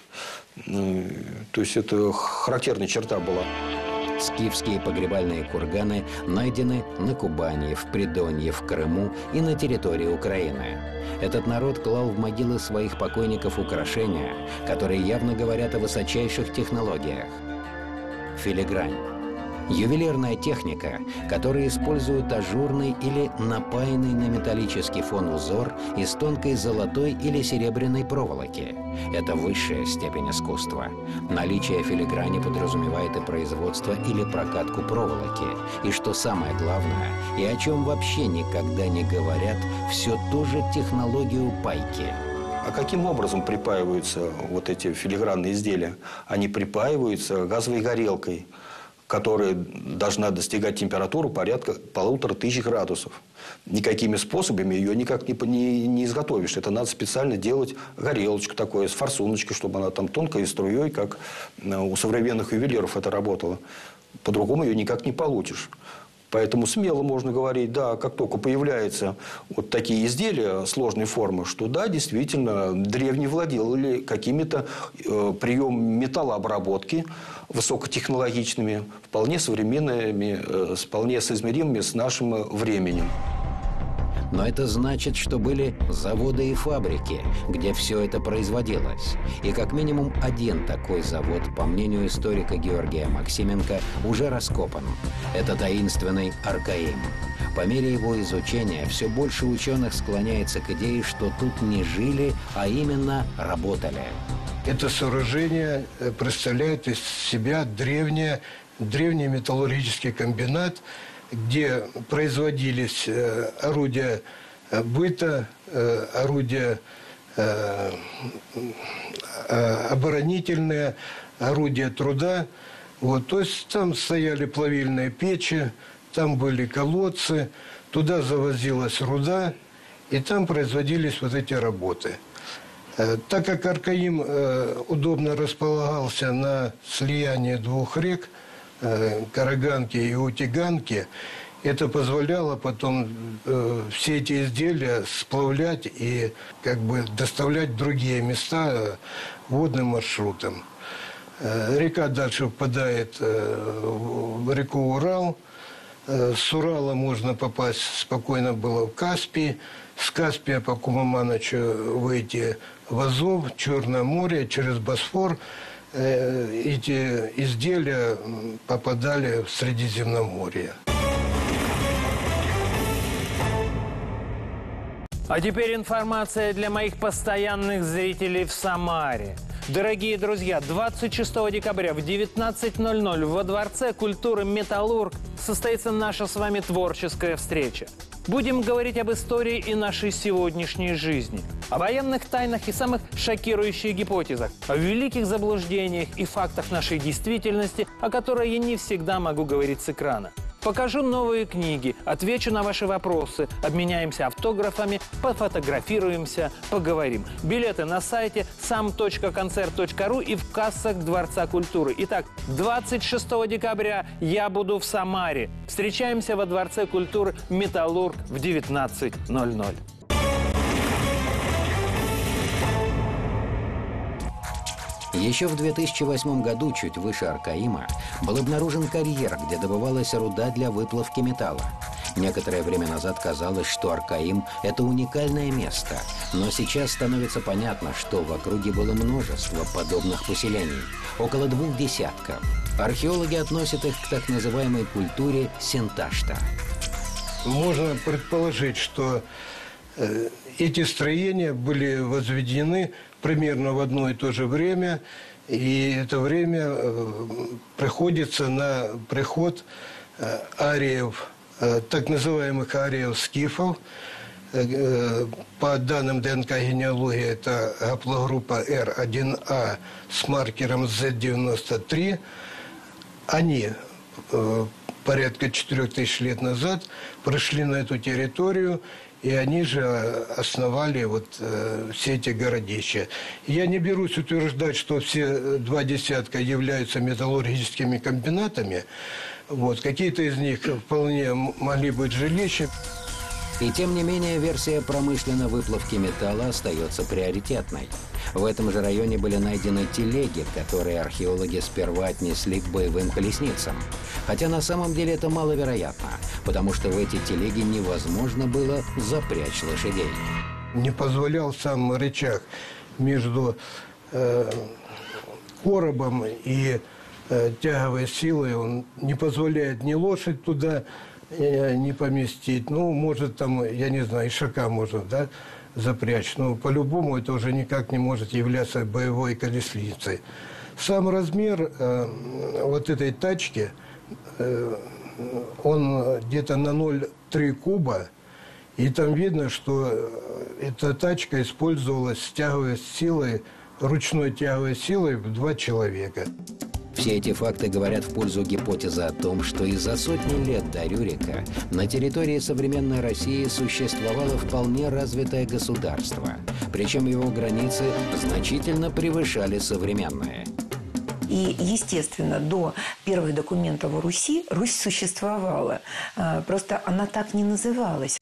То есть это характерная черта была. Скифские погребальные курганы найдены на Кубани, в Придонье, в Крыму и на территории Украины. Этот народ клал в могилы своих покойников украшения, которые явно говорят о высочайших технологиях. Филигрань. Ювелирная техника, которая использует ажурный или напаянный на металлический фон узор из тонкой золотой или серебряной проволоки. Это высшая степень искусства. Наличие филиграни подразумевает и производство или прокатку проволоки. И что самое главное, и о чем вообще никогда не говорят, все ту же технологию пайки. А каким образом припаиваются вот эти филигранные изделия? Они припаиваются газовой горелкой, которая должна достигать температуру порядка полутора тысяч градусов. Никакими способами ее никак не, не, не изготовишь. Это надо специально делать горелочку такое, с форсуночкой, чтобы она там тонкой струей, как у современных ювелиров это работало. По-другому ее никак не получишь. Поэтому смело можно говорить, да, как только появляются вот такие изделия сложной формы, что да, действительно, древние владели какими-то э, приемами металлообработки высокотехнологичными, вполне современными, э, вполне соизмеримыми с нашим временем. Но это значит, что были заводы и фабрики, где все это производилось. И как минимум один такой завод, по мнению историка Георгия Максименко, уже раскопан. Это таинственный Аркаим. По мере его изучения все больше ученых склоняется к идее, что тут не жили, а именно работали. Это сооружение представляет из себя древнее, древний металлургический комбинат, где производились э, орудия э, быта, э, орудия э, э, оборонительные, орудия труда. Вот, то есть там стояли плавильные печи, там были колодцы, туда завозилась руда, и там производились вот эти работы. Э, так как Аркаим э, удобно располагался на слиянии двух рек, Караганки и Утиганки, это позволяло потом э, все эти изделия сплавлять и как бы доставлять в другие места водным маршрутом. Э, река дальше впадает э, в реку Урал. Э, с Урала можно попасть спокойно было в Каспий. С Каспия по Кумаманычу выйти в Азов, Черное море, через Босфор. эти изделия попадали в Средиземноморье. А теперь информация для моих постоянных зрителей в Самаре. Дорогие друзья, двадцать шестого декабря в девятнадцать ноль ноль во Дворце культуры «Металлург» состоится наша с вами творческая встреча. Будем говорить об истории и нашей сегодняшней жизни, о военных тайнах и самых шокирующих гипотезах, о великих заблуждениях и фактах нашей действительности, о которой я не всегда могу говорить с экрана. Покажу новые книги, отвечу на ваши вопросы, обменяемся автографами, пофотографируемся, поговорим. Билеты на сайте сам точка концерт точка ру и в кассах Дворца культуры. Итак, двадцать шестого декабря я буду в Самаре. Встречаемся во Дворце культуры «Металлург» в девятнадцать ноль ноль. Еще в две тысячи восьмом году, чуть выше Аркаима, был обнаружен карьер, где добывалась руда для выплавки металла. Некоторое время назад казалось, что Аркаим – это уникальное место, но сейчас становится понятно, что в округе было множество подобных поселений, около двух десятков. Археологи относят их к так называемой культуре Синташта. Можно предположить, что э, эти строения были возведены примерно в одно и то же время, и это время э, приходится на приход э, ариев, э, так называемых ариев-скифов. Э, по данным ДНК генеалогии, это гаплогруппа эр один а с маркером зет девяносто три. Они э, порядка четырёх тысяч лет назад пришли на эту территорию, и они же основали вот э, все эти городища. Я не берусь утверждать, что все два десятка являются металлургическими комбинатами. Вот. Какие-то из них вполне могли быть жилищами. И тем не менее, версия промышленной выплавки металла остается приоритетной. В этом же районе были найдены телеги, которые археологи сперва отнесли к боевым колесницам. Хотя на самом деле это маловероятно, потому что в эти телеги невозможно было запрячь лошадей. Не позволял сам рычаг между э, коробом и э, тяговой силой. Он не позволяет ни лошадь туда э, не поместить. Ну, может, там, я не знаю, ишака можно, да, запрячь. Но по-любому это уже никак не может являться боевой колесницей. Сам размер э, вот этой тачки, э, он где-то на ноль целых три десятых куба. И там видно, что эта тачка использовалась с тяговой силой, ручной тяговой силой в два человека. Все эти факты говорят в пользу гипотезы о том, что и за сотни лет до Рюрика на территории современной России существовало вполне развитое государство. Причем его границы значительно превышали современные. И, естественно, до первых документов о Руси Русь существовала. Просто она так не называлась.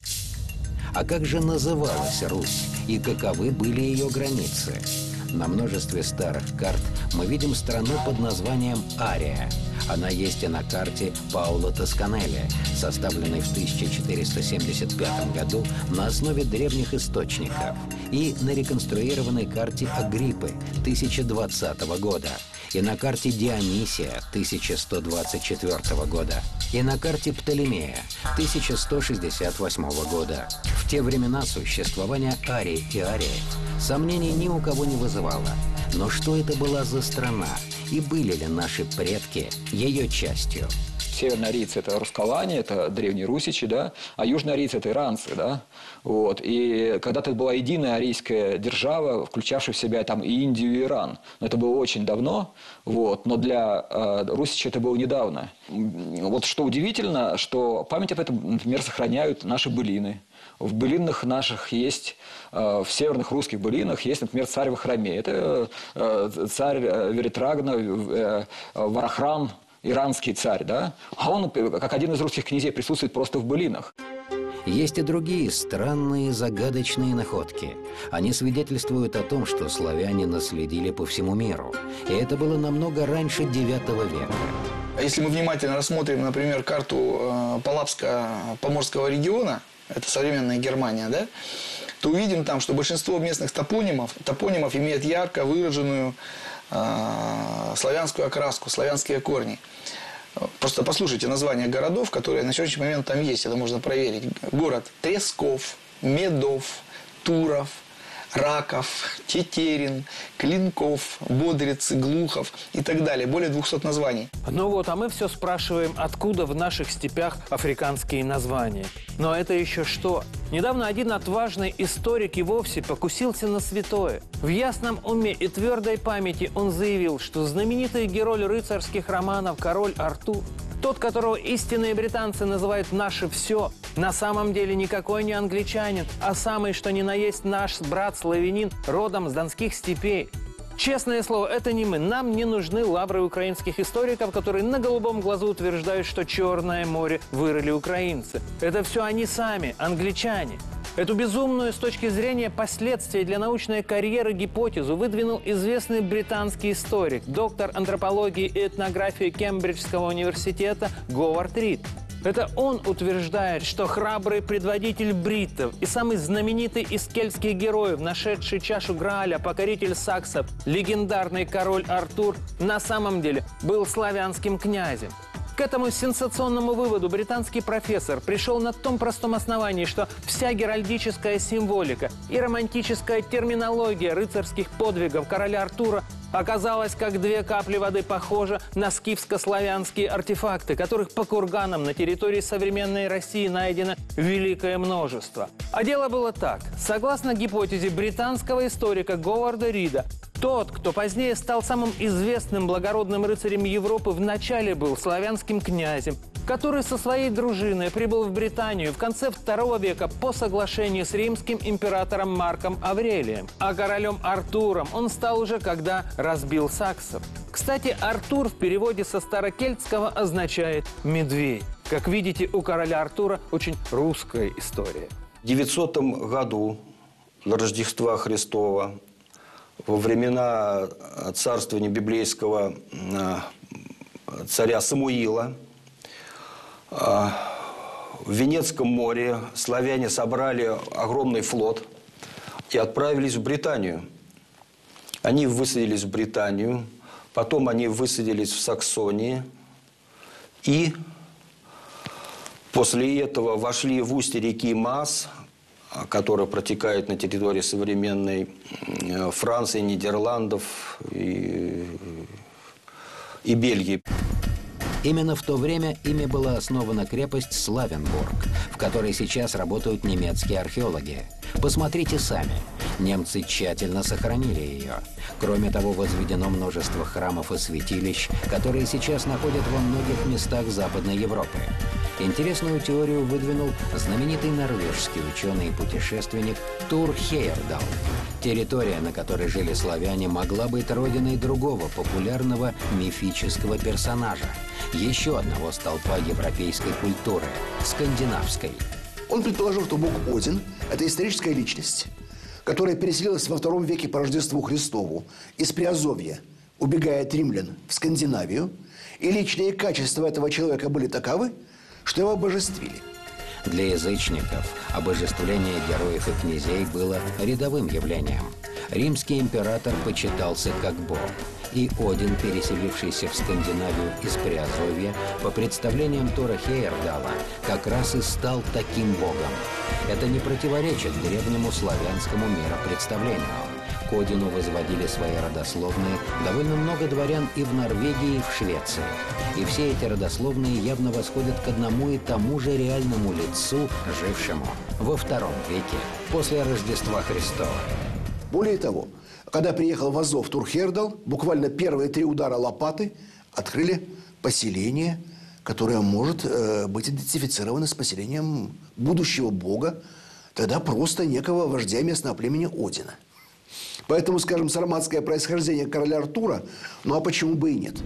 А как же называлась Русь и каковы были ее границы? На множестве старых карт мы видим страну под названием Ария. Она есть и на карте Паула Тосканелли, составленной в тысяча четыреста семьдесят пятом году на основе древних источников, и на реконструированной карте Агриппы тысяча двадцатого года, и на карте Дионисия тысяча сто двадцать четвёртого года, и на карте Птолемея тысяча сто шестьдесят восьмого года. В те времена существование Арии и Арии сомнений ни у кого не вызывало. Но что это была за страна? И были ли наши предки ее частью? Северные арийцы – это руссколане, это древние русичи, да, а южные арийцы – это иранцы, да, вот. И когда-то была единая арийская держава, включавшая в себя там и Индию, и Иран. Но это было очень давно, вот, но для э, русичей это было недавно. Вот что удивительно, что память об этом, например, сохраняют наши былины. В былинах наших есть, э, в северных русских былинах есть, например, царь Вахромей. Это э, царь Веритрагна, э, Варахран, иранский царь, да? А он, как один из русских князей, присутствует просто в былинах. Есть и другие странные, загадочные находки. Они свидетельствуют о том, что славяне наследили по всему миру. И это было намного раньше девятого века. Если мы внимательно рассмотрим, например, карту э, Полабско-Поморского региона, это современная Германия, да, то увидим там, что большинство местных топонимов, топонимов имеет ярко выраженную э, славянскую окраску, славянские корни. Просто послушайте названия городов, которые на сегодняшний момент там есть, это можно проверить. Город Тресков, Медов, Туров, Раков, Тетерин, Клинков, Бодрицы, Глухов и так далее. Более двухсот названий. Ну вот, а мы все спрашиваем, откуда в наших степях африканские названия. Но это еще что? Недавно один отважный историк и вовсе покусился на святое. В ясном уме и твердой памяти он заявил, что знаменитый герой рыцарских романов король Артур, тот, которого истинные британцы называют «наше все», на самом деле никакой не англичанин, а самый что ни на есть наш брат-славянин, родом с донских степей. Честное слово, это не мы. Нам не нужны лавры украинских историков, которые на голубом глазу утверждают, что Черное море вырыли украинцы. Это все они сами, англичане. Эту безумную с точки зрения последствий для научной карьеры гипотезу выдвинул известный британский историк, доктор антропологии и этнографии Кембриджского университета Говард Рид. Это он утверждает, что храбрый предводитель бриттов и самый знаменитый из кельтских героев, нашедший чашу Грааля, покоритель саксов, легендарный король Артур, на самом деле был славянским князем. К этому сенсационному выводу британский профессор пришел на том простом основании, что вся геральдическая символика и романтическая терминология рыцарских подвигов короля Артура оказалась как две капли воды похожа на скифско-славянские артефакты, которых по курганам на территории современной России найдено великое множество. А дело было так. Согласно гипотезе британского историка Говарда Рида, тот, кто позднее стал самым известным благородным рыцарем Европы, вначале был славянским князем, который со своей дружиной прибыл в Британию в конце второго века по соглашению с римским императором Марком Аврелием. А королем Артуром он стал уже, когда разбил саксов. Кстати, Артур в переводе со старокельтского означает «медведь». Как видите, у короля Артура очень русская история. В девятисотом году Рождества Христова, во времена царствования библейского царя Самуила, в Венецком море славяне собрали огромный флот и отправились в Британию. Они высадились в Британию, потом они высадились в Саксонии и после этого вошли в устье реки Маас, которая протекает на территории современной Франции, Нидерландов и, и Бельгии. Именно в то время ими была основана крепость Славенбург, в которой сейчас работают немецкие археологи. Посмотрите сами. Немцы тщательно сохранили ее. Кроме того, возведено множество храмов и святилищ, которые сейчас находят во многих местах Западной Европы. Интересную теорию выдвинул знаменитый норвежский ученый и путешественник Тур Хейердал. Территория, на которой жили славяне, могла быть родиной другого популярного мифического персонажа. Еще одного столпа европейской культуры – скандинавской. Он предположил, что бог Один – это историческая личность, которая переселилась во втором веке по Рождеству Христову из Приазовья, убегая от римлян в Скандинавию, и личные качества этого человека были таковы, что его обожествили. Для язычников обожествление героев и князей было рядовым явлением. Римский император почитался как бог. И Один, переселившийся в Скандинавию из Приазовья, по представлениям Тура Хейердала, как раз и стал таким богом. Это не противоречит древнему славянскому миропредставлению. К Одину возводили свои родословные довольно много дворян и в Норвегии, и в Швеции. И все эти родословные явно восходят к одному и тому же реальному лицу, жившему во втором веке после Рождества Христова. Более того, когда приехал в Азов Тур Хейердал, буквально первые три удара лопаты открыли поселение, которое может э, быть идентифицировано с поселением будущего бога, тогда просто некого вождя местного племени Одина. Поэтому, скажем, сарматское происхождение короля Артура, ну а почему бы и нет?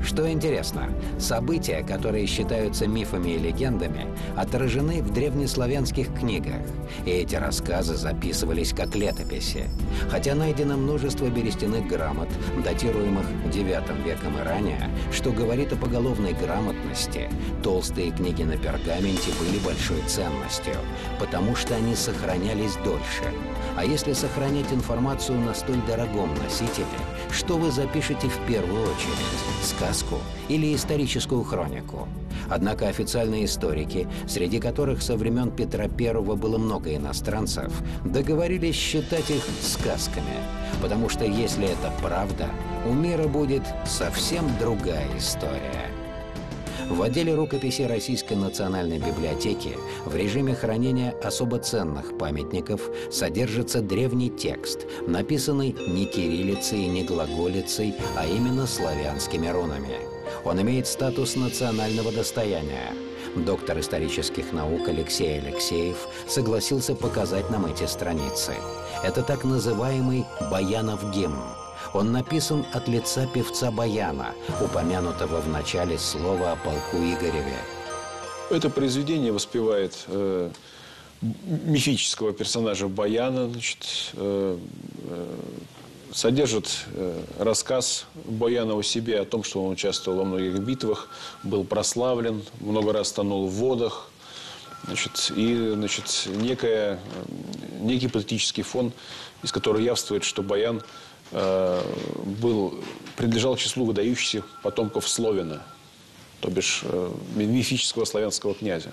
Что интересно, события, которые считаются мифами и легендами, отражены в древнеславянских книгах, и эти рассказы записывались как летописи. Хотя найдено множество берестяных грамот, датируемых девятым веком и ранее, что говорит о поголовной грамотности, толстые книги на пергаменте были большой ценностью, потому что они сохранялись дольше. А если сохранять информацию на столь дорогом носителе, что вы запишете в первую очередь? Сказку или историческую хронику? Однако официальные историки, среди которых со времен Петра Первого было много иностранцев, договорились считать их сказками, потому что если это правда, у мира будет совсем другая история. В отделе рукописей Российской национальной библиотеки в режиме хранения особо ценных памятников содержится древний текст, написанный не кириллицей и не глаголицей, а именно славянскими рунами. Он имеет статус национального достояния. Доктор исторических наук Алексей Алексеев согласился показать нам эти страницы. Это так называемый «Баянов гимн». Он написан от лица певца Баяна, упомянутого в начале слова о полку Игореве. Это произведение воспевает э, мифического персонажа Баяна, значит, э, э, содержит э, рассказ Баяна о себе, о том, что он участвовал во многих битвах, был прославлен, много раз тонул в водах. Значит, и значит, некая, некий политический фон, из которого явствует, что Баян был, принадлежал к числу выдающихся потомков Словина, то бишь мифического славянского князя.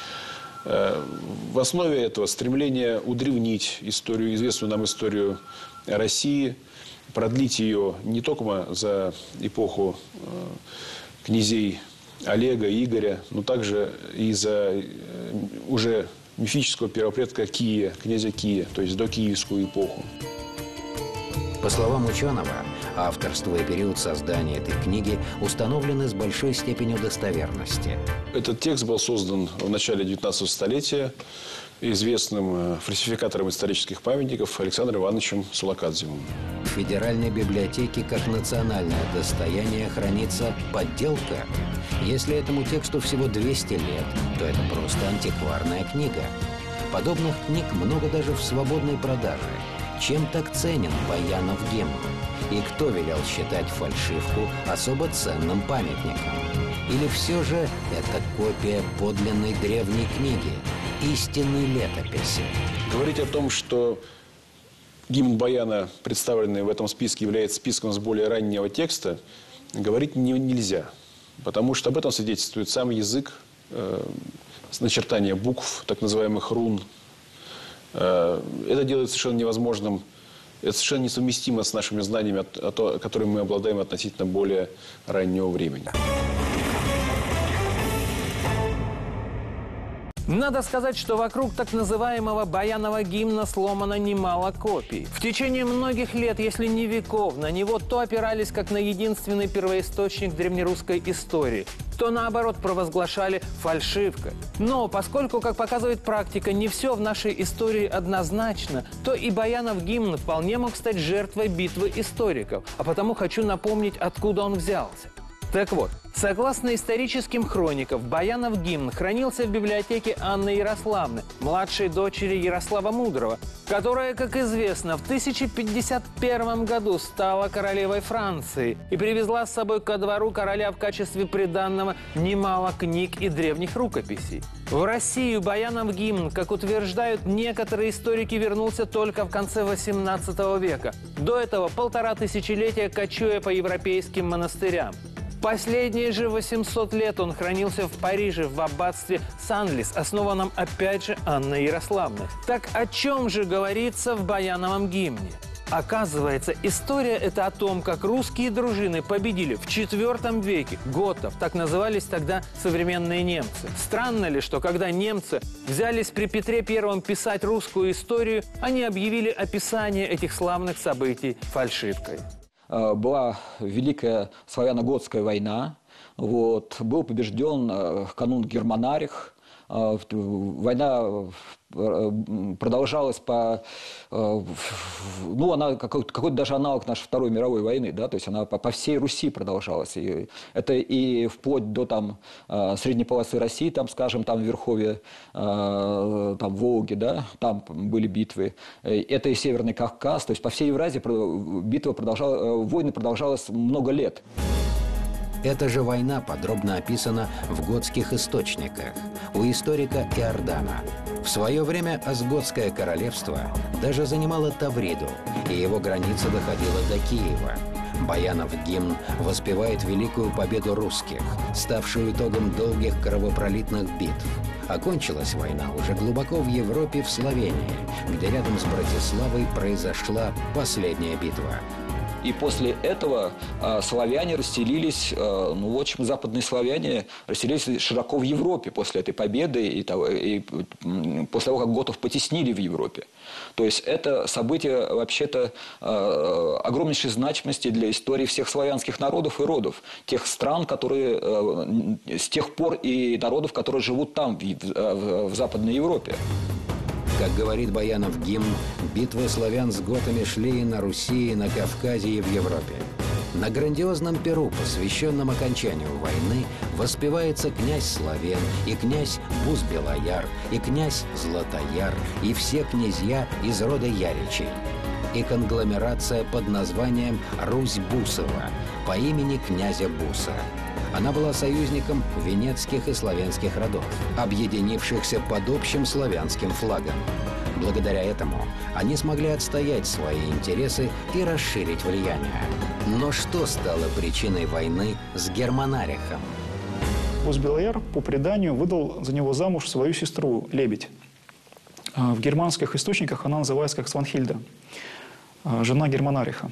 В основе этого стремление удревнить историю, известную нам историю России, продлить ее не только за эпоху князей Олега, Игоря, но также и за уже мифического первопредка Кия, князя Кия, то есть до киевскую эпоху. По словам ученого, авторство и период создания этой книги установлены с большой степенью достоверности. Этот текст был создан в начале девятнадцатого столетия известным фальсификатором исторических памятников Александром Ивановичем Сулакадзевым. В Федеральной библиотеке как национальное достояние хранится подделка. Если этому тексту всего двести лет, то это просто антикварная книга. Подобных книг много даже в свободной продаже. Чем так ценен Баянов гимн? И кто велел считать фальшивку особо ценным памятником? Или все же это копия подлинной древней книги, истинной летописи? Говорить о том, что гимн Баяна, представленный в этом списке, является списком с более раннего текста, говорить не, нельзя. Потому что об этом свидетельствует сам язык, э, начертания букв, так называемых рун. Это делает совершенно невозможным, это совершенно несовместимо с нашими знаниями, которыми мы обладаем относительно более раннего времени. Надо сказать, что вокруг так называемого Баянова гимна сломано немало копий. В течение многих лет, если не веков, на него то опирались как на единственный первоисточник древнерусской истории, то наоборот провозглашали фальшивкой. Но поскольку, как показывает практика, не все в нашей истории однозначно, то и Баянов гимн вполне мог стать жертвой битвы историков. А потому хочу напомнить, откуда он взялся. Так вот, согласно историческим хроникам, Баянов гимн хранился в библиотеке Анны Ярославны, младшей дочери Ярослава Мудрого, которая, как известно, в тысяча пятьдесят первом году стала королевой Франции и привезла с собой ко двору короля в качестве приданного немало книг и древних рукописей. В Россию Баянов гимн, как утверждают некоторые историки, вернулся только в конце восемнадцатого века. До этого полтора тысячелетия кочуя по европейским монастырям. Последние же восемьсот лет он хранился в Париже в аббатстве Санлис, основанном опять же Анной Ярославной. Так о чем же говорится в Баяновом гимне? Оказывается, история это о том, как русские дружины победили в четвёртом веке готов, так назывались тогда современные немцы. Странно ли, что когда немцы взялись при Петре Первом писать русскую историю, они объявили описание этих славных событий фальшивкой? Была Великая славяно-готская война. Вот, был побежден канун Германарих. война продолжалась по... Ну, она какой-то, какой-то даже аналог нашей Второй мировой войны, да, то есть она по, по всей Руси продолжалась. И это и вплоть до там средней полосы России, там, скажем, там в Верховье, там Волги, да, там были битвы. Это и Северный Кавказ, то есть по всей Евразии битва продолжалась, войны продолжалась много лет. Эта же война подробно описана в готских источниках у историка Иордана. В свое время Остготское королевство даже занимало Тавриду, и его граница доходила до Киева. Баянов гимн воспевает великую победу русских, ставшую итогом долгих кровопролитных битв. Окончилась война уже глубоко в Европе, в Словении, где рядом с Братиславой произошла последняя битва. И после этого э, славяне расселились, э, ну, в общем, западные славяне расселились широко в Европе после этой победы и, того, и после того, как готов потеснили в Европе. То есть это событие вообще-то э, огромнейшей значимости для истории всех славянских народов и родов, тех стран, которые э, с тех пор и народов, которые живут там, в, в, в Западной Европе. Как говорит Баянов гимн, битвы славян с готами шли и на Руси, и на Кавказе, и в Европе. На грандиозном перу, посвященном окончанию войны, воспевается князь Славен, и князь Бус-Белояр, и князь Златояр, и все князья из рода Яричей. И конгломерация под названием Русь-Бусова по имени князя Буса. Она была союзником венецких и славянских родов, объединившихся под общим славянским флагом. Благодаря этому они смогли отстоять свои интересы и расширить влияние. Но что стало причиной войны с Германарихом? Бус-Белояр, по преданию, выдал за него замуж свою сестру Лебедь. В германских источниках она называется как Сванхильда, жена Германариха.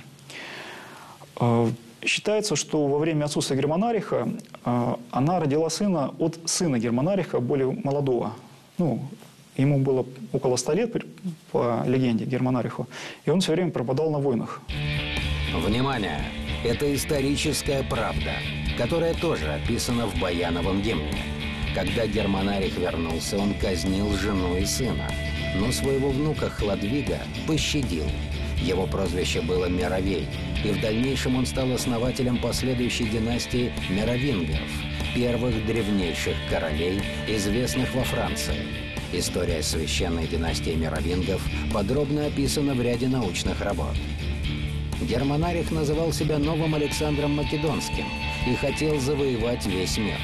Считается, что во время отсутствия Германариха э, она родила сына от сына Германариха, более молодого. Ну, ему было около ста лет, по легенде, Германариху, и он все время пропадал на войнах. Внимание! Это историческая правда, которая тоже описана в Баяновом гимне. Когда Германарих вернулся, он казнил жену и сына, но своего внука Хладвига пощадил. Его прозвище было Меровей, и в дальнейшем он стал основателем последующей династии Меровингов, первых древнейших королей, известных во Франции. История священной династии Меровингов подробно описана в ряде научных работ. Германарих называл себя новым Александром Македонским и хотел завоевать весь мир.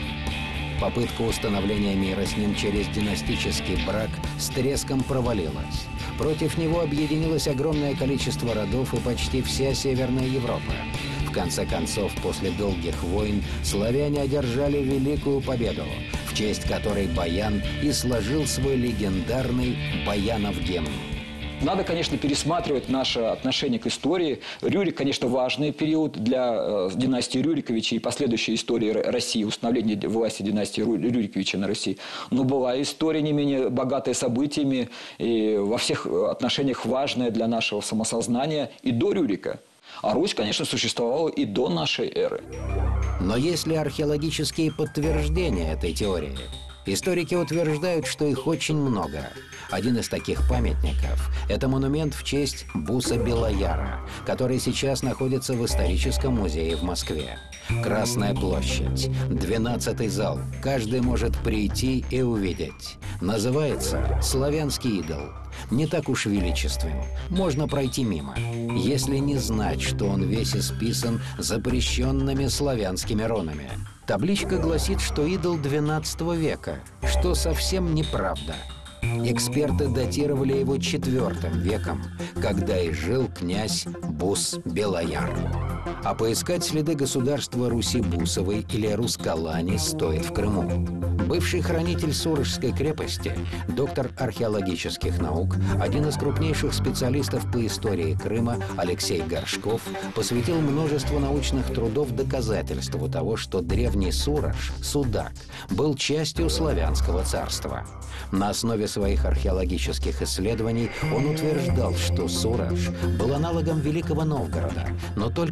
Попытка установления мира с ним через династический брак с треском провалилась. Против него объединилось огромное количество родов и почти вся Северная Европа. В конце концов, после долгих войн, славяне одержали великую победу, в честь которой Баян и сложил свой легендарный Баянов гимн. Надо, конечно, пересматривать наше отношение к истории. Рюрик, конечно, важный период для э, династии Рюриковичей и последующей истории России, установления власти династии Рюриковича на Руси. Но была история не менее богатая событиями и во всех отношениях важная для нашего самосознания и до Рюрика. А Русь, конечно, существовала и до нашей эры. Но есть ли археологические подтверждения этой теории? Историки утверждают, что их очень много. Один из таких памятников – это монумент в честь Буса-Белояра, который сейчас находится в историческом музее в Москве. Красная площадь, двенадцатый зал. Каждый может прийти и увидеть. Называется «Славянский идол». Не так уж величествен. Можно пройти мимо, если не знать, что он весь исписан запрещенными славянскими рунами. Табличка гласит, что идол двенадцатого века, что совсем неправда. Эксперты датировали его четвёртым веком, когда и жил князь Бус-Белояр. А поискать следы государства Руси-Бусовой или Рускалани стоит в Крыму. Бывший хранитель Сурожской крепости, доктор археологических наук, один из крупнейших специалистов по истории Крыма Алексей Горшков посвятил множество научных трудов доказательству того, что древний Сурож, Судак, был частью славянского царства. На основе своих археологических исследований он утверждал, что Сурож был аналогом Великого Новгорода, но только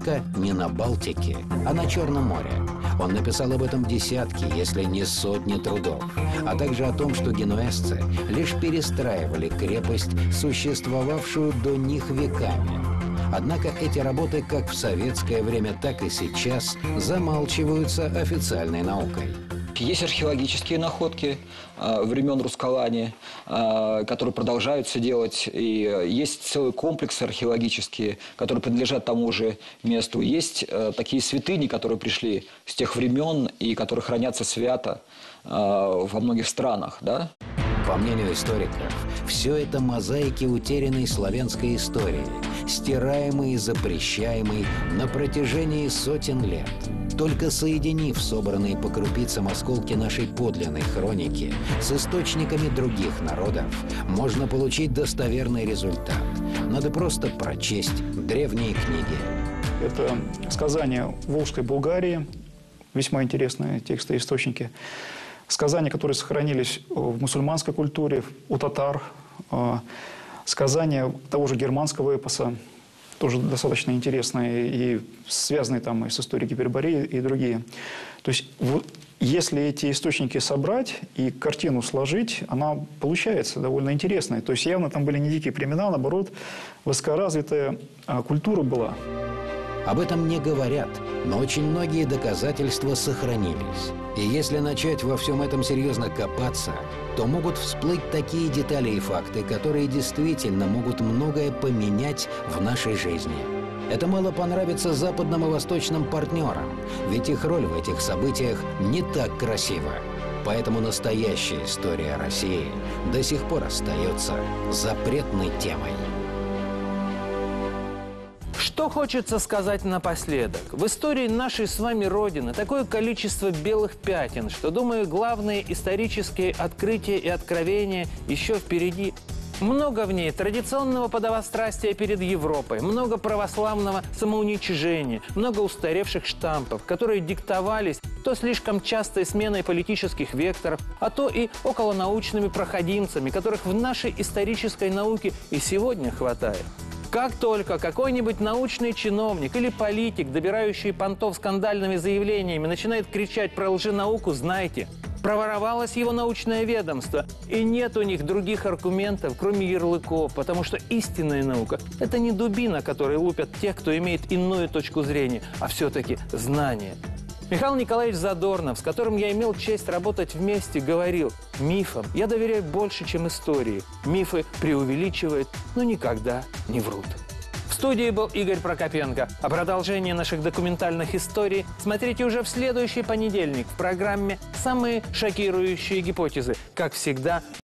не на Балтике, а на Черном море. Он написал об этом десятки, если не сотни трудов, а также о том, что генуэзцы лишь перестраивали крепость, существовавшую до них веками. Однако эти работы как в советское время, так и сейчас замалчиваются официальной наукой. Есть археологические находки э, времен Рускалани, э, которые продолжаются делать. И есть целый комплекс археологические, которые принадлежат тому же месту. Есть э, такие святыни, которые пришли с тех времен и которые хранятся свято э, во многих странах. Да? По мнению историков, все это мозаики утерянной славянской истории, стираемой и запрещаемой на протяжении сотен лет. Только соединив собранные по крупицам осколки нашей подлинной хроники с источниками других народов, можно получить достоверный результат. Надо просто прочесть древние книги. Это сказания Волжской Булгарии, весьма интересные тексты и источники. Сказания, которые сохранились в мусульманской культуре, у татар. Сказания того же германского эпоса, тоже достаточно интересные и связанные там и с историей Гипербореи и другие. То есть вот, если эти источники собрать и картину сложить, она получается довольно интересная. То есть явно там были не дикие племена, наоборот, высокоразвитая а, культура была. Об этом не говорят, но очень многие доказательства сохранились. И если начать во всем этом серьезно копаться, то могут всплыть такие детали и факты, которые действительно могут многое поменять в нашей жизни. Это мало понравится западным и восточным партнерам, ведь их роль в этих событиях не так красива. Поэтому настоящая история России до сих пор остается запретной темой. Что хочется сказать напоследок? В истории нашей с вами Родины такое количество белых пятен, что, думаю, главные исторические открытия и откровения еще впереди. Много в ней традиционного подобострастия перед Европой, много православного самоуничижения, много устаревших штампов, которые диктовались то слишком частой сменой политических векторов, а то и околонаучными проходимцами, которых в нашей исторической науке и сегодня хватает. Как только какой-нибудь научный чиновник или политик, добирающий понтов скандальными заявлениями, начинает кричать про лженауку, знайте, проворовалось его научное ведомство, и нет у них других аргументов, кроме ярлыков, потому что истинная наука – это не дубина, которой лупят те, кто имеет иную точку зрения, а все-таки знание. Михаил Николаевич Задорнов, с которым я имел честь работать вместе, говорил: мифам я доверяю больше, чем истории. Мифы преувеличивают, но никогда не врут. В студии был Игорь Прокопенко. А продолжение наших документальных историй смотрите уже в следующий понедельник в программе «Самые шокирующие гипотезы». Как всегда,